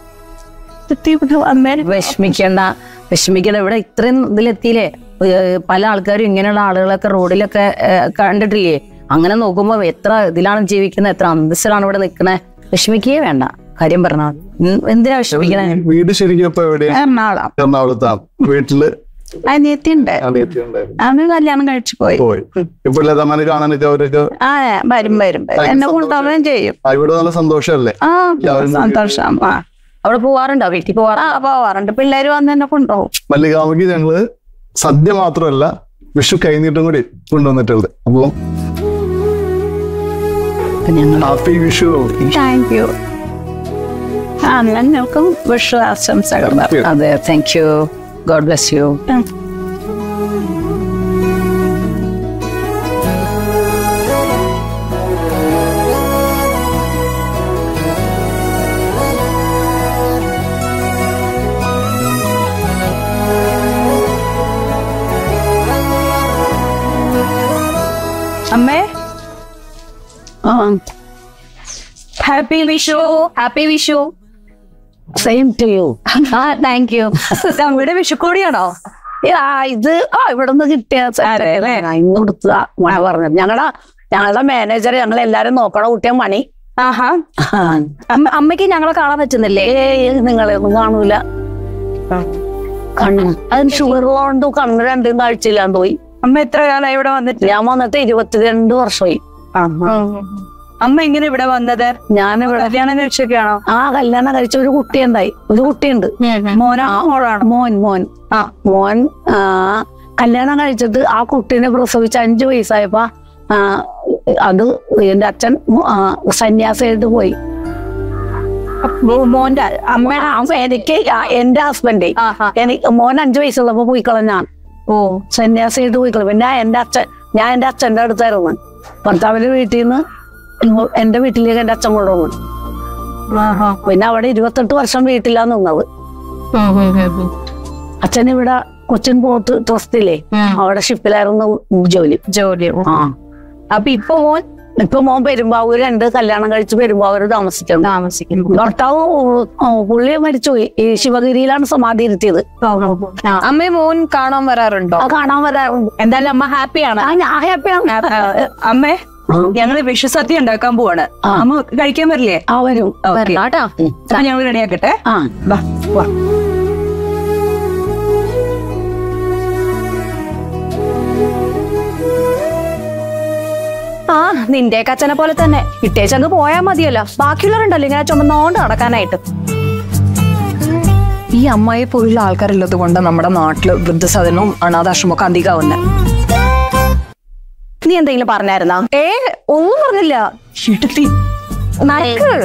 വിഷമിക്കണ്ട, വിഷമിക്കണ്ട. ഇവിടെ ഇത്രയും ഇതിലെത്തിയില്ലേ. പല ആൾക്കാരും ഇങ്ങനെയുള്ള ആളുകളൊക്കെ റോഡിലൊക്കെ കണ്ടിട്ടില്ലേ? അങ്ങനെ നോക്കുമ്പോ എത്ര ഇതിലാണ് ജീവിക്കുന്നത്, എത്ര അന്തസ്സിലാണ് ഇവിടെ നിൽക്കുന്നത്. വിഷമിക്കേ വേണ്ട, കാര്യം പറഞ്ഞാൽ. എന്തിനാ വിഷമിക്കണേ? വീട് ശരിക്കും ഇപ്പൊ എവിടെയാ? എറണാകുളം. എറണാകുളത്താണ്. വീട്ടില് അനിയത്തിയുണ്ട്. അവന് കല്യാണം കഴിച്ചു പോയി. ഇപ്പൊ ലതമാനെ കാണാനൊക്കെ അവരൊക്കെ ആ വരും വരും എന്നെ കൊണ്ടുപോവുകയും ചെയ്യും. ഇവിടെ നല്ല സന്തോഷമല്ലേ? ആ സന്തോഷം. ആ അവിടെ പോവാറുണ്ടോ? വീട്ടിൽ പോവാറ്? ആ പോവാറുണ്ട്. പിള്ളേര് വന്ന് എന്നെ കൊണ്ടുപോകും. മല്ലികാമയ്ക്ക് ഞങ്ങള് സദ്യ മാത്രമല്ല വിഷു കൈനീട്ടും കൂടി കൊണ്ടുവന്നിട്ടുണ്ട്. അപ്പൊ ഹാപ്പി വിഷു. Thank U. ആ ഞങ്ങൾക്കും വിഷു ആശംസകൾ. അതെ, thank you. God bless you. അമ്മേ, happy Vishu. Happy Vishu. Same to you. ആ താങ്ക് യു. നമ്മുടെ വിഷുക്കോടിയാണോ ഇത്? ആ ഇവിടെ നിന്ന് കിട്ടിയ ഇന്ന് കൊടുത്തതാ പറഞ്ഞത്. ഞങ്ങളുടെ ഞങ്ങളുടെ മാനേജർ ഞങ്ങൾ എല്ലാരും നോക്കണ കുട്ടിയ മണി. ആഹാ. അമ്മയ്ക്ക് ഞങ്ങളെ കാണാൻ പറ്റുന്നില്ലേ? നിങ്ങളെ ഒന്നും കാണൂല. കണ്ണ് അതിന് ഷുഗർ കൊണ്ട് കണ്ണ് രണ്ടും കാഴ്ചയില്ലാന്ന് പോയി. അമ്മ എത്ര കാലമായി ഇവിടെ വന്നിട്ട്? ഞാൻ വന്നിട്ട് ഇരുപത്തിരണ്ട് വർഷമായി. അമ്മ ഇങ്ങനെ ഇവിടെ വന്നത്? ഞാനിവിടെ കല്യാണം കഴിച്ചൊക്കെയാണോ? ആ കല്യാണം കഴിച്ച ഒരു കുട്ടി ഉണ്ടായി. ഒരു കുട്ടിയുണ്ട്. മോനാ മോളാണോ? മോൻ മോൻ ആ മോൻ ആ കല്യാണം കഴിച്ചിട്ട് ആ കുട്ടീനെ പ്രസവിച്ച് അഞ്ചു വയസ്സായപ്പോ ആ അത് എന്റെ അച്ഛൻ സന്യാസമായിട്ട് പോയി. മോന്റെ അമ്മയുടെ എനിക്ക് എന്റെ ഹസ്ബൻഡ് എനിക്ക് മോൻ അഞ്ചു വയസ്സുള്ളപ്പോ പോയി കളഞ്ഞാണ്. ഓ സന്യാസമായിട്ട് പോയി കളഞ്ഞു. പിന്നെ എന്റെ അച്ഛൻ ഞാൻ എന്റെ അച്ഛന്റെ അടുത്തായിരുന്നു. ഭർത്താവിന്റെ വീട്ടിൽ നിന്ന് എന്റെ വീട്ടിലേക്ക് എന്റെ അച്ഛൻ കൊണ്ടുപോകും. പിന്നെ അവിടെ ഇരുപത്തെട്ട് വർഷം വീട്ടിലാ നിന്നത്. അച്ഛൻ ഇവിടെ കൊച്ചിൻ പോർട്ട് ട്രസ്റ്റില്ലേ അവിടെ ഷിപ്പിലായിരുന്നു ജോലി ജോലി ആ അപ്പൊ ഇപ്പൊ മോൻ ഇപ്പൊ മോൻ പെരുമ്പാവൂര് രണ്ട് കല്യാണം കഴിച്ച് പെരുമ്പാവൂര് താമസിക്കുന്നു താമസിക്കുന്നു. ഭർത്താവ് പുള്ളി മരിച്ചുപോയി. ഈ ശിവഗിരിയിലാണ് സമാധി ഇരുത്തിയത്. അമ്മയെ മോൻ കാണാൻ വരാറുണ്ടോ? കാണാൻ വരാറുണ്ട്. എന്തായാലും അമ്മ ഹാപ്പിയാണ്. ഞാൻ ഹാപ്പിയാണ്. അമ്മേ, ഞങ്ങള് വിഷു സദ്യ ഉണ്ടാക്കാൻ പോവാണ്. അമ്മ കഴിക്കാൻ വരില്ലേ? ആ വരും. കേട്ടോ, ഞങ്ങൾ റെഡിയാക്കട്ടെ. ആ വാ. ആ നിന്റെ അച്ഛനെ പോലെ തന്നെ ഇട്ടേച്ചങ്ങ് പോയാ മതിയല്ലോ. ബാക്കിയുള്ളവരുണ്ടല്ലോ ഇങ്ങനെ ചുമന്നോണ്ട് നടക്കാനായിട്ട്. ഈ അമ്മയെ പോലുള്ള ആൾക്കാരുള്ളത് കൊണ്ട് നമ്മുടെ നാട്ടില് വൃദ്ധസദനവും അനാഥാശ്രമൊക്കെ അധികമാവുന്നെ. നീ എന്തെങ്കിലും പറഞ്ഞായിരുന്നാ? ഏ ഒന്നും പറഞ്ഞില്ല. ഇടുത്തി നക്ക്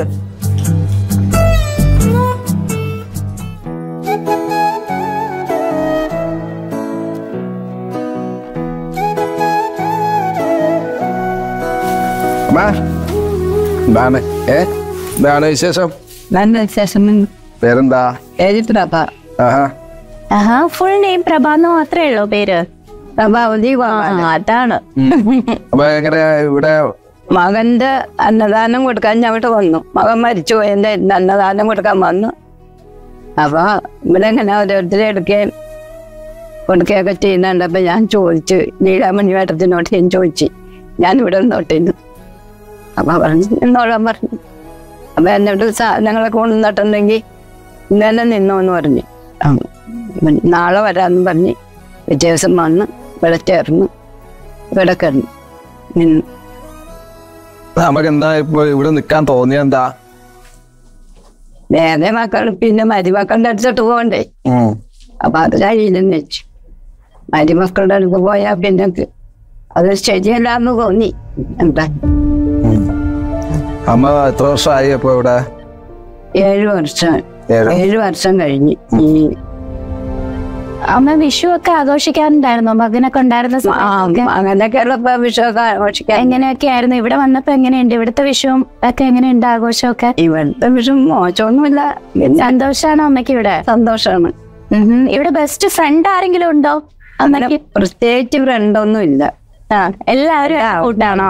എന്താണ് ഏ എന്താണ് വിശേഷം? നല്ല വിശേഷം. പേരെന്താ? ഏജിട്ടാ. ആഹാ ആഹാ, ഫുൾ നെയിം പ്രഭാന്ന് മാത്രമേ ഉള്ളൂ പേര്? പ്രഭാവതി. അതാണ്. അപ്പൊ എങ്ങനെ ഇവിടെ മകന്റെ അന്നദാനം കൊടുക്കാൻ ഞാൻ ഇവിടെ വന്നു. മകൻ മരിച്ചു എന്റെ അന്നദാനം കൊടുക്കാൻ വന്നു. അപ്പൊ ഇവിടെ എങ്ങനെ ഓരോരുത്തരെ എടുക്കുകയും കൊടുക്കുകയൊക്കെ ചെയ്യുന്നുണ്ട്. അപ്പൊ ഞാൻ ചോദിച്ചു, ലീലാമണി വേട്ടത്തിനോട് ഞാൻ ചോദിച്ചു, ഞാൻ ഇവിടെ നിന്നോട്ടിരുന്നു. അപ്പൊ പറഞ്ഞു നിന്നോളാൻ പറഞ്ഞു. അപ്പൊ എന്നോട് സാധനങ്ങളൊക്കെ കൊണ്ടുവന്നിട്ടുണ്ടെങ്കിൽ ഇന്ന് തന്നെ നിന്നോന്ന് പറഞ്ഞു. നാളെ വരാമെന്ന് പറഞ്ഞ് പിറ്റേ ദിവസം വന്ന് ഇവിടെ ചേർന്ന് ഇവിടെ കിടന്നു നിന്നു. നമുക്ക് എന്താ ഇപ്പൊ ഇവിടെ നിക്കാൻ തോന്നിയ എന്താ? വേറെ മക്കൾ പിന്നെ മരുമക്കളുടെ അടുത്തോട്ട് പോകണ്ടേ. അപ്പൊ അത് കഴിയില്ലെന്ന് വെച്ചു. മരുമക്കളുടെ അടുത്ത് പോയാ പിന്നെ അത് ശരിയല്ലാന്ന് തോന്നി. എന്താ അമ്മ എത്ര വർഷമായി അപ്പൊ ഇവിടെ? ഏഴു വർഷം ഏഴു വർഷം കഴിഞ്ഞ്. ഈ അമ്മ വിഷു ഒക്കെ ആഘോഷിക്കാറുണ്ടായിരുന്നോ? മകനൊക്കെ ഉണ്ടായിരുന്ന അങ്ങനെയൊക്കെയുള്ള വിഷു ഒക്കെ ആഘോഷിക്കാൻ എങ്ങനെയൊക്കെ ആയിരുന്നു? ഇവിടെ വന്നപ്പോ എങ്ങനെയുണ്ട് ഇവിടുത്തെ വിഷുവും ഒക്കെ? എങ്ങനെയുണ്ട് ആഘോഷമൊക്കെ? ഇവിടുത്തെ വിഷു മോശമൊന്നുമില്ല. സന്തോഷാണോ അമ്മയ്ക്ക് ഇവിടെ? സന്തോഷമാണ്. ഇവിടെ ബെസ്റ്റ് ഫ്രണ്ട് ആരെങ്കിലും ഉണ്ടോ അമ്മയ്ക്ക്? പ്രത്യേകിച്ച് ഫ്രണ്ടൊന്നും ഇല്ല. ആ, എല്ലാവരും കൂട്ടാണോ?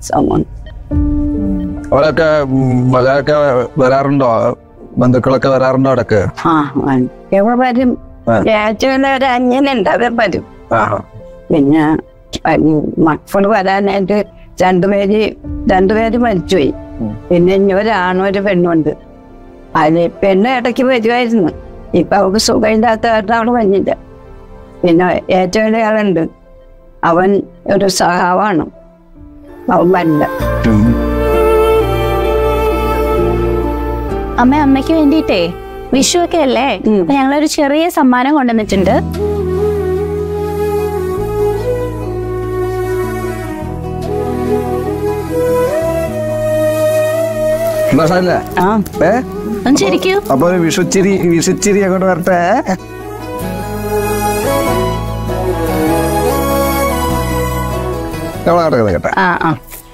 അവരൊക്കെ മകനൊക്കെ വരാറുണ്ടോ? ബന്ധുക്കളൊക്കെ വരാറുണ്ടോ അവിടൊക്കെ? ആ എവിടെ വരും? ഏറ്റവും ഒരു അന്യനുണ്ട്, അവർ വരും. പിന്നെ മക്കൾ വരാനായിട്ട് രണ്ടുപേര് രണ്ടുപേര് മരിച്ചുപോയി. പിന്നെ ഇനി ഒരാണും ഒരു പെണ്ണുണ്ട്. അതിന് പെണ്ണ് ഇടയ്ക്ക് വരുമായിരുന്നു. ഇപ്പൊ അവൾക്ക് സുഖമില്ലാത്ത കാരണം അവള് വന്നില്ല. പിന്നെ ഏറ്റവും വലിയ ആളുണ്ട്, അവൻ ഒരു സഹാവാണ്, അവൻ വരില്ല. അമ്മ അമ്മയ്ക്ക് വേണ്ടിട്ടേ വിഷു ഒക്കെ അല്ലേ, ഞങ്ങളൊരു ചെറിയ സമ്മാനം കൊണ്ടുവന്നിട്ടുണ്ട്. ശരിക്കും അപ്പൊ ഒരു വിഷുച്ചിരി വിഷുച്ചിരി അങ്ങോട്ട് വരട്ടെ. കേട്ടെ. ആ ആ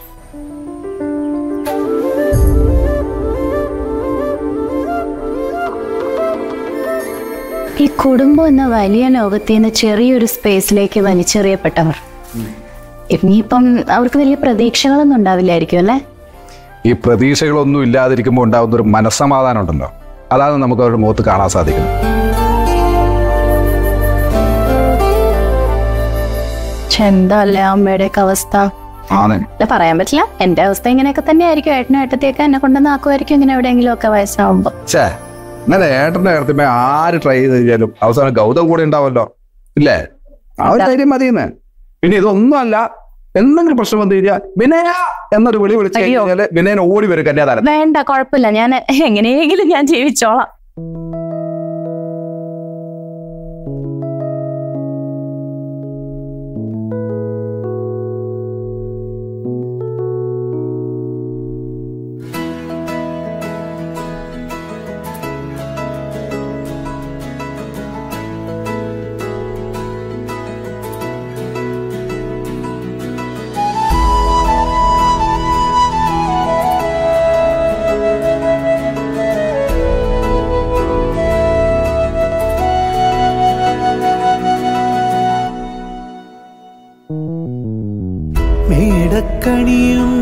ഈ കുടുംബം എന്ന വലിയ ലോകത്തിൽ നിന്ന് ചെറിയൊരു സ്പേസിലേക്ക് വലിച്ചെറിയപ്പെട്ടവർ, ഇനിയിപ്പം അവർക്ക് വലിയ പ്രതീക്ഷകളൊന്നും ഉണ്ടാവില്ലായിരിക്കും അല്ലെ? ഈ പ്രതീക്ഷകളൊന്നും ഇല്ലാതിരിക്കുമ്പോൾ ഉണ്ടാകുന്ന ഒരു മനസ്സമാധാനം ഉണ്ടല്ലോ, അതാണ് നമുക്ക് അവരുടെ മുഖത്ത് കാണാൻ സാധിക്കുന്നത്. എന്താ അല്ലേ അമ്മയുടെയൊക്കെ അവസ്ഥ? പറയാൻ പറ്റില്ല. എന്റെ അവസ്ഥ ഇങ്ങനെയൊക്കെ തന്നെ ആയിരിക്കും. ഏട്ടനും ഏട്ടത്തേക്ക് എന്നെ കൊണ്ടുവന്ന് ആക്കുമായിരിക്കും ഇങ്ങനെ എവിടെയെങ്കിലും ഒക്കെ വയസ്സാവുമ്പോ. എന്നാലും ഏട്ടന്റെ കാര്യത്തിൽ ആര് ട്രൈ ചെയ്ത് കഴിഞ്ഞാലും അവസാനം ഗൗതം കൂടെ ഉണ്ടാവല്ലോ, ഇല്ലേ? ആ ഒരു ധൈര്യം മതിയെന്ന്. പിന്നെ ഇതൊന്നും അല്ല, എന്തെങ്കിലും പ്രശ്നം വന്നു കഴിഞ്ഞാൽ വിനയ എന്നൊരു വിളി വിളിച്ചു കഴിഞ്ഞാല് വിനയൻ ഓടി വരും കന്യാദാനം. വേണ്ട, കുഴപ്പമില്ല, ഞാൻ എങ്ങനെയെങ്കിലും ഞാൻ ജീവിച്ചോളാം. മേടക്കണിയും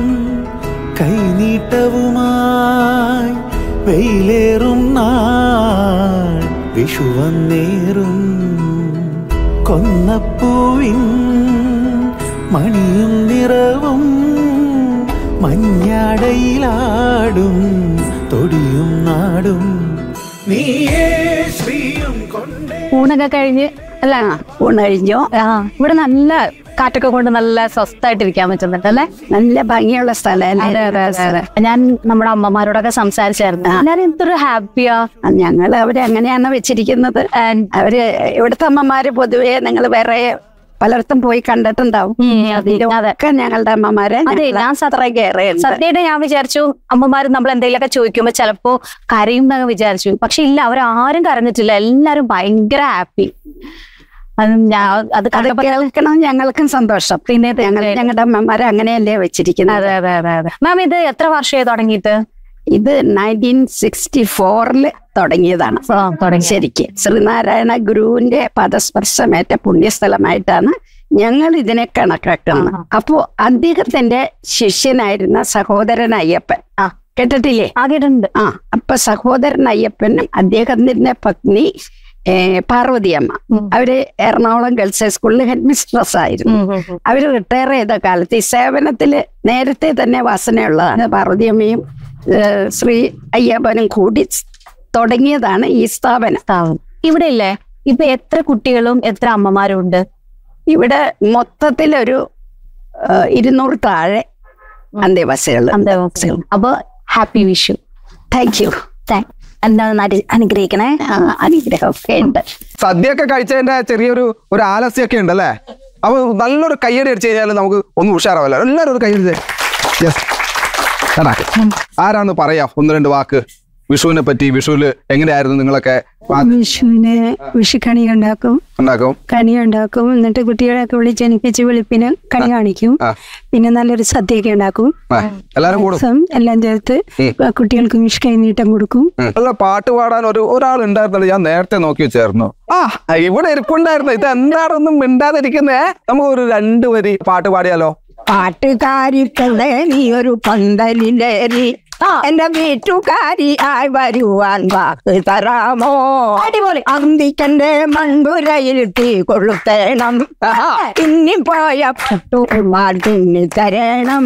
കൈനീട്ടവുമായി വെയിലേറും നാൾ വിഷുവന്നേറും കൊന്നപ്പൂവിൻ മണിയും നിറവും മഞ്ഞാടയിലാടും തൊടിയും നാടും നീയേ ശ്രീയും കൊണ്ടേ. ഊണൊക്കെ കഴിഞ്ഞ് അല്ല? ഊണ് കഴിഞ്ഞോ? ആ, ഇവിടെ നല്ല കാറ്റൊക്കെ കൊണ്ട് നല്ല സ്വസ്ഥായിട്ടിരിക്കാൻ പറ്റുന്നുണ്ട് അല്ലെ? നല്ല ഭംഗിയുള്ള സ്ഥലം. ഞാൻ നമ്മുടെ അമ്മമാരോടൊക്കെ സംസാരിച്ചായിരുന്നു. എല്ലാരും എന്തൊരു ഹാപ്പിയാ. ഞങ്ങൾ അവരെ അങ്ങനെയാണ് വെച്ചിരിക്കുന്നത്. അവര് ഇവിടുത്തെ അമ്മമാര് പൊതുവേ നിങ്ങൾ വേറെ പലയിടത്തും പോയി കണ്ടിട്ടുണ്ടാവും. അതൊക്കെ ഞങ്ങളുടെ അമ്മമാരെ സത്യമായിട്ട് ഞാൻ വിചാരിച്ചു അമ്മമാര് നമ്മൾ എന്തെങ്കിലുമൊക്കെ ചോദിക്കുമ്പോ ചിലപ്പോ കരയും എന്നൊക്കെ വിചാരിച്ചു. പക്ഷെ ഇല്ല, അവരാരും കരഞ്ഞിട്ടില്ല. എല്ലാരും ഭയങ്കര ഹാപ്പി. അത് കേൾക്കണം, ഞങ്ങൾക്കും സന്തോഷം. പിന്നെ ഞങ്ങൾ ഞങ്ങളുടെ അമ്മമാരെ അങ്ങനെയല്ലേ വെച്ചിരിക്കുന്നത്. അതെ അതെ അതെ അതെ. മാം, ഇത് എത്ര വർഷമായി തുടങ്ങിയിട്ട്? ഇത് നയൻറ്റീൻ സിക്സ്റ്റി ഫോറില് തുടങ്ങിയതാണ് ശരിക്ക്. ശ്രീനാരായണ ഗുരുവിന്റെ പദസ്പർശമേറ്റ പുണ്യസ്ഥലമായിട്ടാണ് ഞങ്ങൾ ഇതിനെ കണക്കാക്കുന്നത്. അപ്പോ അദ്ദേഹത്തിന്റെ ശിഷ്യനായിരുന്ന സഹോദരൻ അയ്യപ്പൻ കേട്ടിട്ടില്ലേ? ആകിട്ടുണ്ട്. ആ അപ്പൊ സഹോദരൻ അയ്യപ്പനും അദ്ദേഹത്തിന്റെ പത്നി പാർവതിയമ്മ, അവര് എറണാകുളം ഗേൾസ് ഹൈസ്കൂളിൽ ഹെഡ് മിസ്ട്രസ് ആയിരുന്നു. അവര് റിട്ടയർ ചെയ്ത കാലത്ത് ഈ സേവനത്തില് നേരത്തെ തന്നെ വാസനയുള്ളതാണ്. പാർവതിയമ്മയും ശ്രീ അയ്യപ്പനും കൂടി തുടങ്ങിയതാണ് ഈ സ്ഥാപനം. ഇവിടെ ഇല്ലേ ഇപ്പൊ എത്ര കുട്ടികളും എത്ര അമ്മമാരും ഉണ്ട്? ഇവിടെ മൊത്തത്തിലൊരു ഇരുന്നൂറ് താഴെ അന്തേവാസികൾ. അന്തേവാസികൾ. അപ്പൊ ഹാപ്പി വിഷു. Thank U. എന്താണ് അനുഗ്രഹിക്കണേ? അനുഗ്രഹമൊക്കെ ഉണ്ട്. സദ്യയൊക്കെ കഴിച്ചതിന്റെ ചെറിയൊരു ഒരു ആലസ്യമൊക്കെ ഉണ്ടല്ലേ? അപ്പൊ നല്ലൊരു കയ്യടി അടിച്ചു കഴിഞ്ഞാൽ നമുക്ക് ഒന്നും ഉഷാറാവല്ലോ. എല്ലാവരും ഒരു കയ്യടി. ആരാന്ന് പറയാ ഒന്ന് രണ്ട് വാക്ക് വിഷുവിനെ പറ്റി? വിഷുവില് എങ്ങനെയായിരുന്നു നിങ്ങളൊക്കെ? വിഷുവിന് വിഷുക്കണി ഉണ്ടാക്കും ഉണ്ടാക്കും കണി ഉണ്ടാക്കും. എന്നിട്ട് കുട്ടികളെയൊക്കെ വിളിച്ചെനിപ്പിച്ച് വെളുപ്പിന് കണി കാണിക്കും. പിന്നെ നല്ലൊരു സദ്യയൊക്കെ ഉണ്ടാക്കും. എല്ലാരും കൂടും എല്ലാം ചേർത്ത് കുട്ടികൾക്ക് വിഷു കൈനീട്ടം കൊടുക്കും. നല്ല പാട്ട് പാടാൻ ഒരു ഒരാൾ ഉണ്ടായിരുന്നല്ലോ, ഞാൻ നേരത്തെ നോക്കി വെച്ചായിരുന്നു. ആ ഇവിടെ ഇരിപ്പുണ്ടായിരുന്നു. ഇത് എന്താണൊന്നും മിണ്ടാതിരിക്കുന്നേ? നമുക്ക് ഒരു രണ്ടു വരി പാട്ട് പാടിയാലോ? പാട്ടുകാരിക്കണ്ടേ നീ ഒരു പന്തലിലേറി എന്റെ വീട്ടുകാരി ആയി വരുവാൻ വാക്ക് തരാമോ? അടിപൊളി. അന്തിക്കന്റെ മൺപുരയിൽ തീ കൊളുത്തേണം, ഇനി പോയ പട്ടുമാർ തിന്നി തരണം.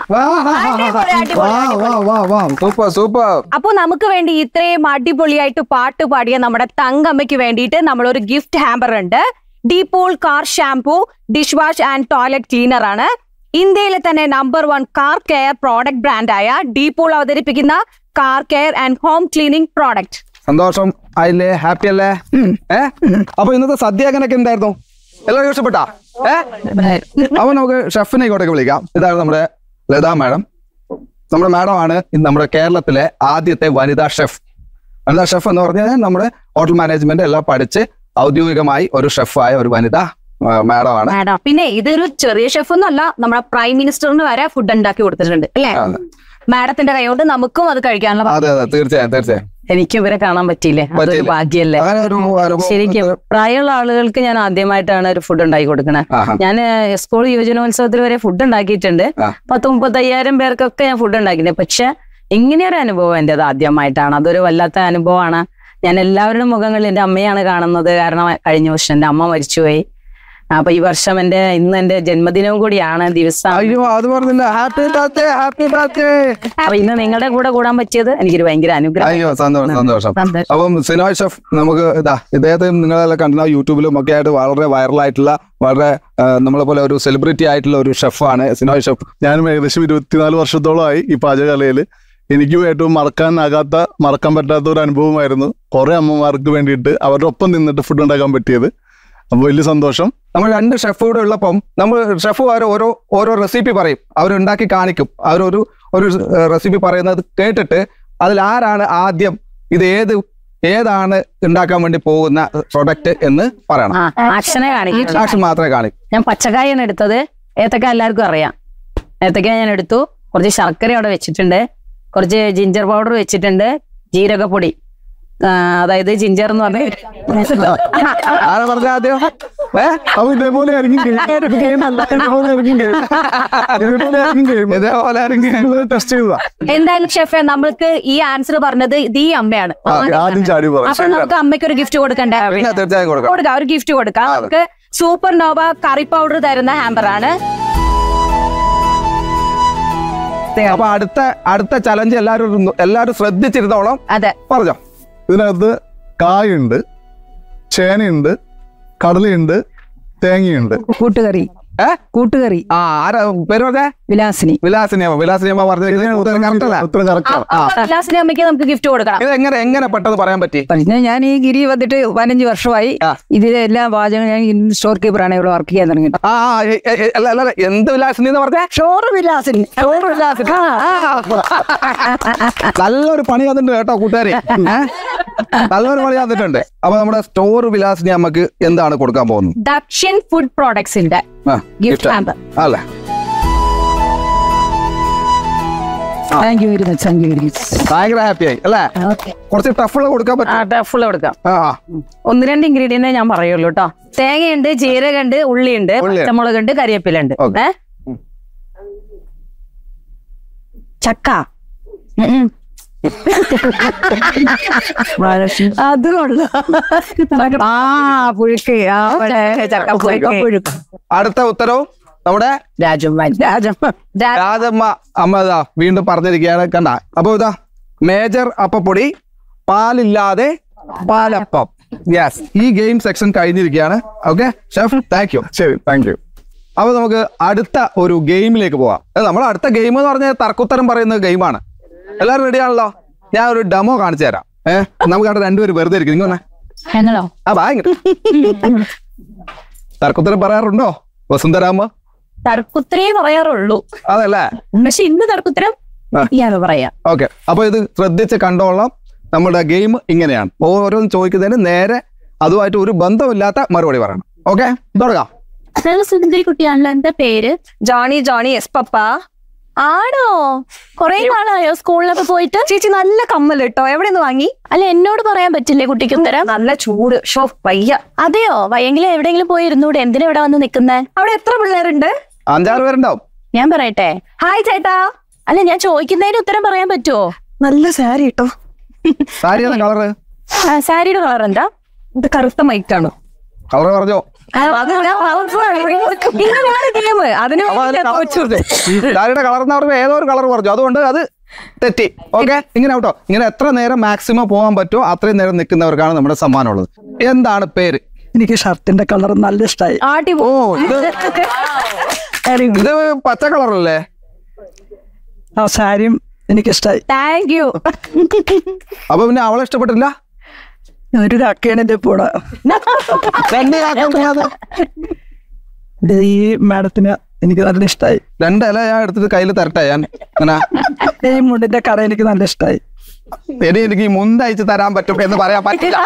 Super super. അപ്പൊ നമുക്ക് വേണ്ടി ഇത്രയും അടിപൊളിയായിട്ട് പാട്ട് പാടിയ നമ്മുടെ തങ്കമ്മയ്ക്ക് വേണ്ടിയിട്ട് നമ്മൾ ഒരു ഗിഫ്റ്റ് ഹാമ്പർ ഉണ്ട്. ഡീപോൾ car shampoo, dish wash and toilet cleaner ആണ്. ഇന്ത്യയിലെ തന്നെ number one car care product ബ്രാൻഡായ ഡീപോൾ അവതരിപ്പിക്കുന്ന car care and home cleaning product. സന്തോഷം ആയില്ലേ? ഹാപ്പി അല്ലേ? ഏഹ് അപ്പൊ ഇന്നത്തെ സദ്യ അങ്ങനെയൊക്കെ ഉണ്ടായിരുന്നു? എല്ലാവർക്കും ഇഷ്ടപ്പെട്ടാ? ഏഹ് അപ്പൊ നമുക്ക് ഷെഫിനെ ഇങ്ങോട്ടേക്ക് വിളിക്കാം. ഇതാണ് നമ്മുടെ ലതാ മാഡം. നമ്മുടെ മാഡമാണ് ഇന്ന് നമ്മുടെ കേരളത്തിലെ ആദ്യത്തെ വനിതാ ഷെഫ്. വനിതാ ഷെഫ് എന്ന് പറഞ്ഞാൽ നമ്മുടെ ഹോട്ടൽ മാനേജ്മെന്റ് എല്ലാം പഠിച്ച് ഔദ്യോഗികമായി ഒരു ഷെഫായ ഒരു വനിതാ മാഡമാണ്. മാഡം പിന്നെ ഇതൊരു ചെറിയ ഷെഫ് ഒന്നല്ല, നമ്മുടെ പ്രൈം മിനിസ്റ്ററിന് വരെ ഫുഡ് ഉണ്ടാക്കി കൊടുത്തിട്ടുണ്ട് അല്ലേ? മാഡത്തിന്റെ കൈകൊണ്ട് നമുക്കും അത് കഴിക്കാനുള്ള. അതെ അതെ തീർച്ചയായും തീർച്ചയായും. എനിക്കും ഇവരെ കാണാൻ പറ്റിയില്ലേ? അതൊരു ഭാഗ്യല്ലേ ശരിക്കും. പ്രായമുള്ള ആളുകൾക്ക് ഞാൻ ആദ്യമായിട്ടാണ് ഒരു ഫുഡ് ഉണ്ടാക്കി കൊടുക്കണേ. ഞാൻ സ്കൂൾ യുവജനോത്സവത്തിൽ വരെ ഫുഡ് ഉണ്ടാക്കിയിട്ടുണ്ട്. പത്ത് മുപ്പത്തയ്യായിരം പേർക്കൊക്കെ ഞാൻ ഫുഡ് ഉണ്ടാക്കിയിട്ടുണ്ട്. പക്ഷെ ഇങ്ങനെയൊരു അനുഭവം എന്റേത് ആദ്യമായിട്ടാണ്. അതൊരു വല്ലാത്ത അനുഭവമാണ്. ഞാൻ എല്ലാവരുടെ മുഖങ്ങളിൽ എന്റെ അമ്മയാണ് കാണുന്നത്. കാരണം കഴിഞ്ഞ വർഷം എന്റെ അമ്മ മരിച്ചുപോയി. അപ്പൊ ഈ വർഷം എന്റെ ഇന്ന് എന്റെ ജന്മദിനവും കൂടിയാണ് ദിവസം. അയ്യോ അത് പറഞ്ഞില്ല. Happy birthday happy birthday. അപ്പൊ ഇന്ന് നിങ്ങളുടെ കൂടെ കൂടാൻ പറ്റിയത് എനിക്കൊരു ഭയങ്കര അനുഗ്രഹം. അയ്യോ സന്തോഷം സന്തോഷം. അപ്പം സിനോയ് ഷെഫ് നമുക്ക് ഇതാ ഇദ്ദേഹത്തെ നിങ്ങളെല്ലാം കണ്ട യൂട്യൂബിലും ഒക്കെ ആയിട്ട് വളരെ വൈറലായിട്ടുള്ള വളരെ നമ്മളെ പോലെ ഒരു സെലിബ്രിറ്റി ആയിട്ടുള്ള ഒരു ഷെഫാണ് സിനോയ് ഷെഫ്. ഞാനും ഏകദേശം ഇരുപത്തിനാല് വർഷത്തോളമായി ഈ പാചകകലയിൽ. എനിക്കും ഏറ്റവും മറക്കാനാകാത്ത മറക്കാൻ പറ്റാത്ത ഒരു അനുഭവമായിരുന്നു കുറെ അമ്മമാർക്ക് വേണ്ടിയിട്ട് അവരുടെ ഒപ്പം നിന്നിട്ട് ഫുഡ് ഉണ്ടാക്കാൻ പറ്റിയത്. അപ്പൊ വലിയ സന്തോഷം. നമ്മൾ രണ്ട് ഷെഫ് കൂടെ ഉള്ളപ്പം നമ്മൾ ഷെഫ് ഓരോ ഓരോ റെസിപ്പി പറയും, അവരുണ്ടാക്കി കാണിക്കും. അവരൊരു ഒരു റെസിപ്പി പറയുന്നത് കേട്ടിട്ട് അതിൽ ആരാണ് ആദ്യം ഇത് ഏത് ഏതാണ് ഉണ്ടാക്കാൻ വേണ്ടി പോകുന്ന പ്രൊഡക്റ്റ് എന്ന് പറയണം. ആക്ഷനെ കാണിക്കും. ആക്ഷൻ മാത്രമേ കാണിക്കും. ഞാൻ പച്ചക്കായാണ് എടുത്തത്. ഏത്തക്ക എല്ലാവർക്കും അറിയാം. ഏത്തക്ക ഞാൻ എടുത്തു. കുറച്ച് ശർക്കര അവിടെ വെച്ചിട്ടുണ്ട്. കുറച്ച് ജിഞ്ചർ പൗഡർ വെച്ചിട്ടുണ്ട്. ജീരകപ്പൊടി, അതായത് ജിഞ്ചർ എന്ന് പറഞ്ഞ ആദ്യം എന്തായാലും ഷെഫെ നമ്മൾക്ക് ഈ ആൻസർ പറഞ്ഞത് ഇത് ഈ അമ്മയാണ്. അപ്പൊ നമുക്ക് അമ്മയ്ക്ക് ഒരു ഗിഫ്റ്റ് കൊടുക്കണ്ടേ? കൊടുക്കാം, ഒരു ഗിഫ്റ്റ് കൊടുക്കാം. നമുക്ക് സൂപ്പർ നോവ കറി പൗഡർ തരുന്ന ഹാമ്പർ ആണ്. അപ്പൊ അടുത്ത അടുത്ത ചലഞ്ച് എല്ലാവരും എല്ലാവരും ശ്രദ്ധിച്ചിരുന്നോളം. അതെ പറഞ്ഞോ. ഇതിനകത്ത് കായുണ്ട്, ചേനയുണ്ട്, കടലയുണ്ട്, തേങ്ങയുണ്ട്. കൂട്ടുകറി. കൂട്ടുകറി. ആ ആരാ പേര് പറഞ്ഞേ? വിലാസിനി. വിലാസിനി അമ്മ. വിലാസിനി അമ്മ പറഞ്ഞത് വിലാസിനി അമ്മയ്ക്ക് നമുക്ക് ഗിഫ്റ്റ് കൊടുക്കണം. ഇത് എങ്ങനെ എങ്ങനെ പെട്ടെന്ന് പറയാൻ പറ്റി? ഞാൻ ഈ ഗിരി വന്നിട്ട് പതിനഞ്ച് വർഷമായി. ഇതിലെ എല്ലാ പാചകം ഞാൻ സ്റ്റോർ കീപ്പറാണ് ഇവിടെ വർക്ക് ചെയ്യാൻ തുടങ്ങിയിട്ട്. ആ അല്ല എന്ത് വിലാസിനി എന്ന് പറഞ്ഞേ? സ്റ്റോർ വിലാസിനി. സ്റ്റോർ വിലാസിനി. നല്ലൊരു പണി വന്നിട്ടുണ്ട് കേട്ടോ കൂട്ടുകാരെ. നല്ലൊരു പണി വന്നിട്ടുണ്ട്. അപ്പൊ നമ്മുടെ സ്റ്റോർ വിലാസിനി നമുക്ക് എന്താണ് കൊടുക്കാൻ പോകുന്നത്? ദക്ഷിൺ ഫുഡ് പ്രോഡക്ട്സിന്റെ ഗിഫ്റ്റ് ഹാമ്പർ. അല്ലേ? Thank you very much thank you very much. ഭയങ്കര ഹാപ്പി ആയി അല്ലേ? കുറച്ച് ടഫുള്ള കൊടുക്കാൻ പറ്റും. ടഫുള്ള കൊടുക്കാം. ഒന്ന് രണ്ട് ഇൻഗ്രീഡിയന്റ് ഞാൻ പറയുള്ളൂ കേട്ടോ. തേങ്ങയുണ്ട്, ജീരകമുണ്ട്, ഉള്ളിയുണ്ട്, പച്ചമുളകുണ്ട്, കരിവേപ്പിലുണ്ട്. ഏ ചക്ക അതുകൊള്ള ആ പുഴുക്ക് ചക്ക പുഴുക്ക്. അടുത്ത ഉത്തരവും നമ്മുടെ രാജമ്മ രാജമ്മ രാജമ്മ അമ്മ ഇതാ വീണ്ടും പറഞ്ഞിരിക്കുകയാണ്. കണ്ട അപ്പൊ ഇതാ മേജർ അപ്പപ്പൊടി, പാലില്ലാതെ പാലപ്പം. യെസ്, ഈ ഗെയിം സെക്ഷൻ കഴിഞ്ഞിരിക്കുകയാണ്. Okay chef, thank you. ശരി, താങ്ക് യു. അപ്പൊ നമുക്ക് അടുത്ത ഒരു ഗെയിമിലേക്ക് പോവാം. നമ്മൾ അടുത്ത ഗെയിം എന്ന് പറഞ്ഞാൽ തർക്കുത്തരം പറയുന്ന ഗെയിമാണ്. എല്ലാവരും റെഡി ആണല്ലോ? ഞാൻ ഒരു ഡെമോ കാണിച്ചു തരാം. ഏഹ് നമുക്ക് അവിടെ രണ്ടുപേരും വെറുതെ ഇരിക്കും. നിങ്ങളോ ആ ഭയങ്കര തർക്കുത്തരം പറയാറുണ്ടോ വസുന്ധരാമ്മ? തർക്കുത്തരേ പറയാറുള്ളൂ. അതല്ലേ? പക്ഷെ ഇന്ന് തർക്കുത്തരം ഇയാള് പറയാം. ഓക്കെ, അപ്പൊ ഇത് ശ്രദ്ധിച്ച് കണ്ടോളാം. നമ്മുടെ ഗെയിം ഇങ്ങനെയാണ്. ഓരോന്ന് ചോദിക്കുന്നതിന് നേരെ അതുമായിട്ട് ഒരു ബന്ധമില്ലാത്ത മറുപടി പറയണം. ഓക്കെ, തുടങ്ങാം. സുന്ദരി കുട്ടിയാണല്ലോ. എന്താ പേര്? ജോണി. Johnny yes papa. ആണോ? കൊറേ നാളായോ സ്കൂളിലൊക്കെ പോയിട്ട്? ചേച്ചി നല്ല കമ്മൽ കേട്ടോ. എവിടെ നിന്ന് വാങ്ങി? അല്ല, എന്നോട് പറയാൻ പറ്റില്ലേ കുട്ടിക്ക് ഉത്തരം? നല്ല ചൂട്. ഷോ വയ്യ. അതെയോ? വയ്യെങ്കിലും എവിടെയെങ്കിലും പോയി ഇരുന്നൂടെ? എന്തിനാ ഇവിടെ വന്ന് നിക്കുന്നേ? അവിടെ എത്ര പിള്ളേരുണ്ട്? അഞ്ചാറ് പേരുണ്ടാവും. ഞാൻ പറയട്ടെ? ഹായ് ചേട്ടാ. അല്ല, ഞാൻ ചോദിക്കുന്നതിന് ഉത്തരം പറയാൻ പറ്റുമോ? നല്ല സാരി കേട്ടോ. സാരിയുടെ കളറ്? സാരിയുടെ കളർ എന്താ? ഇത് കറുത്ത മൈറ്റാണോ? കളറ് പറഞ്ഞോ? സാരിയുടെ കളർ എന്ന് പറയുമ്പോൾ ഏതോ ഒരു കളർ പറഞ്ഞു, അതുകൊണ്ട് അത് തെറ്റി. ഓക്കെ, ഇങ്ങനെ കേട്ടോ. ഇങ്ങനെ എത്ര നേരം മാക്സിമം പോകാൻ പറ്റുമോ അത്രയും നേരം നിൽക്കുന്നവർക്കാണ് നമ്മുടെ സമ്മാനം ഉള്ളത്. എന്താണ് പേര്? എനിക്ക് ഷർട്ടിന്റെ കളർ നല്ല ഇഷ്ടമായി. ഓ, ഇത് ഇത് പച്ച കളറല്ലേ? ആ സാരിയും എനിക്കിഷ്ടായി. Thank you. അപ്പൊ പിന്നെ അവളെ ഇഷ്ടപ്പെട്ടില്ല? ഒരു കാക്കയാണ് എന്റെ കൂടെ. ഈ മാഡത്തിന് എനിക്ക് നല്ല ഇഷ്ടമായി. രണ്ടല ഞാൻ എടുത്തിട്ട് കയ്യിൽ തരട്ടെ? ഞാൻ അങ്ങനെ ഈ മുണ്ടിന്റെ കട എനിക്ക് നല്ല ഇഷ്ടമായി. ഇനി എനിക്ക് ഈ മുണ്ട് അയച്ചു തരാൻ പറ്റും എന്ന് പറയാൻ പറ്റില്ല.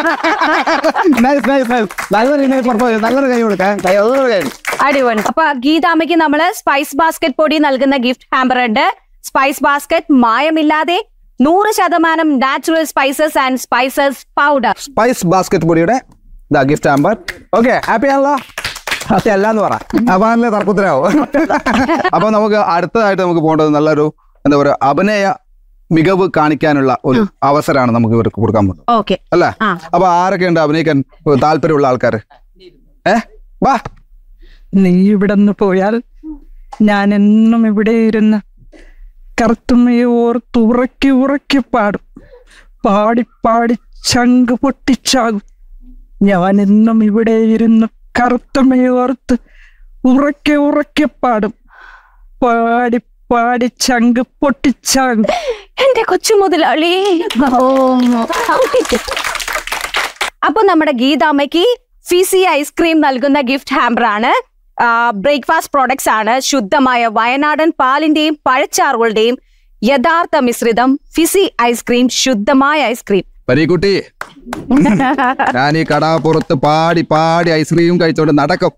നല്ലൊരു കൈ കൊടുക്കാൻ. അടിപൊളി. അപ്പൊ ഗീതാമ്മയ്ക്ക് നമ്മള് സ്പൈസ് ബാസ്കറ്റ് പൊടി നൽകുന്ന ഗിഫ്റ്റ് ഹാമ്പർ ഉണ്ട്. സ്പൈസ് ബാസ്കറ്റ് മായമില്ലാതെ നൂറ് ശതമാനം natural spices and spices powder. Spice basket പൊടിയുടെ ഗിഫ്റ്റ് ഹാമ്പർ. ഓക്കെ, ഹാപ്പി ആണല്ലോ? ഹാപ്പി അല്ല എന്ന് പറ, അപ്പൊ നല്ല തർക്കുത്തരാവോ? അപ്പൊ നമുക്ക് അടുത്തതായിട്ട് നമുക്ക് പോകേണ്ടത് നല്ലൊരു എന്താ പറയാ അഭിനയ മികവ് കാണിക്കാനുള്ള ഒരു അവസരമാണ് നമുക്ക് ഇവർക്ക് കൊടുക്കാൻ പോകുന്നത്. ഓക്കെ അല്ലേ? അപ്പൊ ആരൊക്കെ ഉണ്ട് അഭിനയിക്കാൻ താല്പര്യമുള്ള ആൾക്കാര്? ഏ വാ. നീ ഇവിടെ നിന്ന് പോയാൽ ഞാൻ എന്നും ഇവിടെ ഇരുന്ന് കറുത്തമ്മയെ ഓർത്ത് ഉറക്കി ഉറക്കി പാടും. പാടി പാടി ചങ്ക് പൊട്ടിച്ചാകും. ഞാൻ എന്നും ഇവിടെ ഇരുന്ന് കറുത്തമ്മയെ ഓർത്ത് ഉറക്കി ഉറക്കി പാടും. പാടി പാടി ചങ്ക് പൊട്ടിച്ചാകും. എന്റെ കൊച്ചു മുതലാളി. അപ്പൊ നമ്മുടെ ഗീതാമ്മയ്ക്ക് ഫിസി ഐസ്ക്രീം നൽകുന്ന ഗിഫ്റ്റ് ഹാമ്പർ ആണ്. ബ്രേക്ക്ഫാസ്റ്റ് പ്രോഡക്ട്സ് ആണ്. ശുദ്ധമായ വയനാടൻ പാലിന്റെയും പഴച്ചാറുകളുടെയും യഥാർത്ഥ മിശ്രിതം. ഫിസി ഐസ്ക്രീം, ശുദ്ധമായ ഐസ്ക്രീം. പരീക്കുട്ടി, ഞാൻ ഈ കടാപ്പുറത്ത് പാടി പാടി ഐസ്ക്രീം കഴിച്ചോണ്ട് നടക്കും.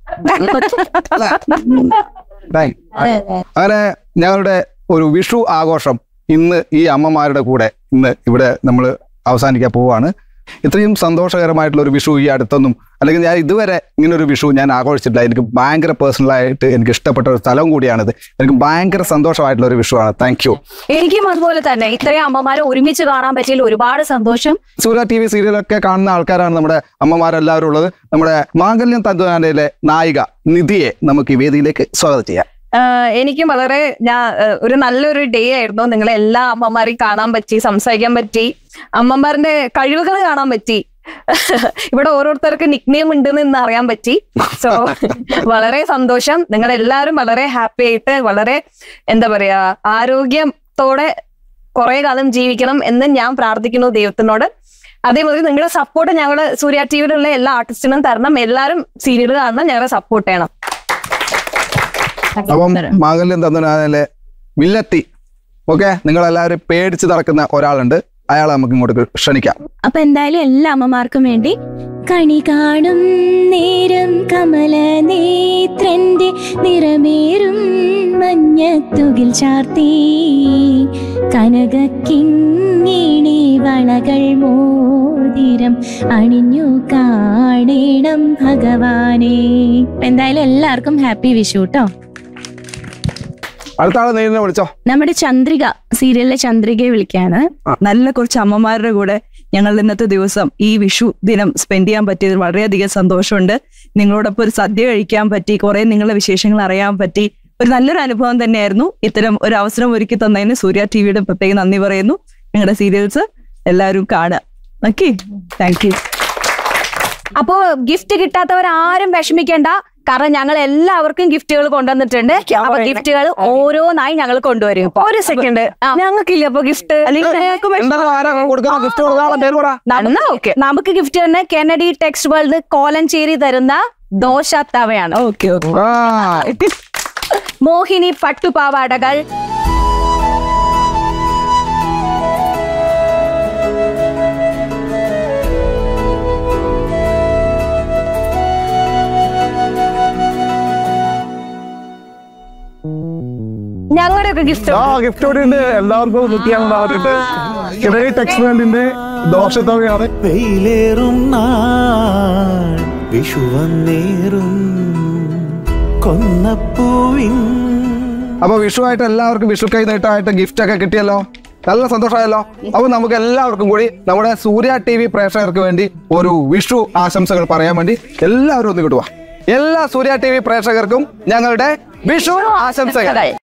അങ്ങനെ ഞങ്ങളുടെ ഒരു വിഷു ആഘോഷം ഇന്ന് ഈ അമ്മമാരുടെ കൂടെ ഇന്ന് ഇവിടെ നമ്മൾ അവസാനിക്കാൻ പോവാണ്. ഇത്രയും സന്തോഷകരമായിട്ടുള്ള ഒരു വിഷു ഈ അടുത്തൊന്നും, അല്ലെങ്കിൽ ഞാൻ ഇതുവരെ ഇങ്ങനെ ഒരു വിഷു ഞാൻ ആഘോഷിച്ചിട്ടില്ല. എനിക്ക് ഭയങ്കര പേഴ്സണലായിട്ട് എനിക്ക് ഇഷ്ടപ്പെട്ട ഒരു സ്ഥലം കൂടിയാണിത്. എനിക്ക് ഭയങ്കര സന്തോഷമായിട്ടുള്ള ഒരു വിഷുവാണ്. Thank you. എനിക്കും അതുപോലെ തന്നെ ഇത്രയും അമ്മമാരെ ഒരുമിച്ച് കാണാൻ പറ്റിയതിൽ ഒരുപാട് സന്തോഷം. സൂര്യ ടി വി സീരിയലൊക്കെ കാണുന്ന ആൾക്കാരാണ് നമ്മുടെ അമ്മമാരെല്ലാവരും ഉള്ളത്. നമ്മുടെ മാംഗല്യം തന്തുനാനയിലെ നായിക നിധിയെ നമുക്ക് ഈ വേദിയിലേക്ക് സ്വാഗതം ചെയ്യാം. എനിക്കും വളരെ ഞാൻ ഒരു നല്ലൊരു ഡേ ആയിരുന്നു. നിങ്ങളെ എല്ലാ അമ്മമാരെയും കാണാൻ പറ്റി, സംസാരിക്കാൻ പറ്റി, അമ്മമാരുടെ കഴിവുകൾ കാണാൻ പറ്റി. ഇവിടെ ഓരോരുത്തർക്ക് നിക്നെയിം ഉണ്ടെന്ന് ഇന്ന് അറിയാൻ പറ്റി. സോ വളരെ സന്തോഷം. നിങ്ങളെല്ലാവരും വളരെ ഹാപ്പി ആയിട്ട് വളരെ എന്താ പറയാ ആരോഗ്യത്തോടെ കുറെ കാലം ജീവിക്കണം എന്ന് ഞാൻ പ്രാർത്ഥിക്കുന്നു ദൈവത്തിനോട്. അതേപോലെ നിങ്ങളുടെ സപ്പോർട്ട് ഞങ്ങള് സൂര്യ ടി വിയിലുള്ള എല്ലാ ആർട്ടിസ്റ്റിനും തരണം. എല്ലാവരും സീരിയൽ കാണണം, ഞങ്ങളെ സപ്പോർട്ട് ചെയ്യണം. അപ്പം മാംഗല്യം തന്തുനാനയിലെ വില്ലത്തി, ഓക്കെ, നിങ്ങളെല്ലാവരും പേടിച്ച് നടക്കുന്ന ഒരാളുണ്ട്. അയാളെ നമുക്ക് ഇങ്ങോട്ട് ക്ഷണിക്കാം. അപ്പൊ എന്തായാലും എല്ലാ അമ്മമാർക്കും വേണ്ടി കണി കാണും നേരം കമല നേത്രന്റെ നിറമേറും മഞ്ഞത്തുകിൽ ചാർത്തി കനകക്കിങ്ങിണി വളകൾ മോതിരം അണിഞ്ഞു കാണേണം ഭഗവാനെ. എന്തായാലും എല്ലാവർക്കും ഹാപ്പി വിഷു കേട്ടോ. അടുത്ത ആളെ നേരിനെ വിളിച്ചോ. നമ്മുടെ ചന്ദ്രിക, സീരിയലിലെ ചന്ദ്രികയെ വിളിക്കാണ്. നല്ല കുറച്ച് അമ്മമാരുടെ കൂടെ ഞങ്ങൾ ഇന്നത്തെ ദിവസം ഈ വിഷു ദിനം സ്പെൻഡ് ചെയ്യാൻ പറ്റിയതിൽ വളരെയധികം സന്തോഷമുണ്ട്. നിങ്ങളോടൊപ്പം ഒരു സദ്യ കഴിക്കാൻ പറ്റി, കുറെ നിങ്ങളുടെ വിശേഷങ്ങൾ അറിയാൻ പറ്റി. ഒരു നല്ലൊരു അനുഭവം തന്നെയായിരുന്നു. ഇത്തരം ഒരു അവസരം ഒരുക്കി തന്നതിന് സൂര്യ ടി വിയുടെ പ്രത്യേകം നന്ദി പറയുന്നു. നിങ്ങളുടെ സീരിയൽസ് എല്ലാവരും കാണുക. Okay, thank you. അപ്പോ ഗിഫ്റ്റ് കിട്ടാത്തവർ ആരും വിഷമിക്കേണ്ട, കാരണം ഞങ്ങൾ എല്ലാവർക്കും ഗിഫ്റ്റുകൾ കൊണ്ടുവന്നിട്ടുണ്ട്. അപ്പൊ ഗിഫ്റ്റുകൾ ഓരോന്നായി ഞങ്ങൾ കൊണ്ടുവരും. ഒരു സെക്കൻഡ്, ഞങ്ങൾക്കില്ല അപ്പൊ ഗിഫ്റ്റ്. നമുക്ക് ഗിഫ്റ്റ് തന്നെ കെനഡി ടെക്സ്റ്റ് വേൾഡ് കോലഞ്ചേരി തരുന്ന ദോശ തവയാണ്. Okay okay. മോഹിനി പട്ടുപാവാടകൾ, ഞങ്ങളുടെ ഒക്കെ ഗിഫ്റ്റ് ഗിഫ്റ്റ് കൂടി ഉണ്ട്. എല്ലാവർക്കും നിൽക്കാനുണ്ടാവുന്നുണ്ട്. Kennedy text വേൾഡിന്റെ ദോഷത്തവയാണ്. വെയിലേറും നാൾ വിഷു വന്നേറും കൊന്നപ്പൂവിൻ. അപ്പൊ വിഷു ആയിട്ട് എല്ലാവർക്കും വിഷു കൈ നീട്ടമായിട്ട് ഗിഫ്റ്റ് ഒക്കെ കിട്ടിയല്ലോ, നല്ല സന്തോഷമായല്ലോ. അപ്പൊ നമുക്ക് എല്ലാവർക്കും കൂടി നമ്മുടെ സൂര്യ ടി വി പ്രേക്ഷകർക്ക് വേണ്ടി ഒരു വിഷു ആശംസകൾ പറയാൻ വേണ്ടി എല്ലാവരും ഒന്ന് കിട്ടുക. എല്ലാ സൂര്യ ടി വി പ്രേക്ഷകർക്കും ഞങ്ങളുടെ വിഷു ആശംസകൾ.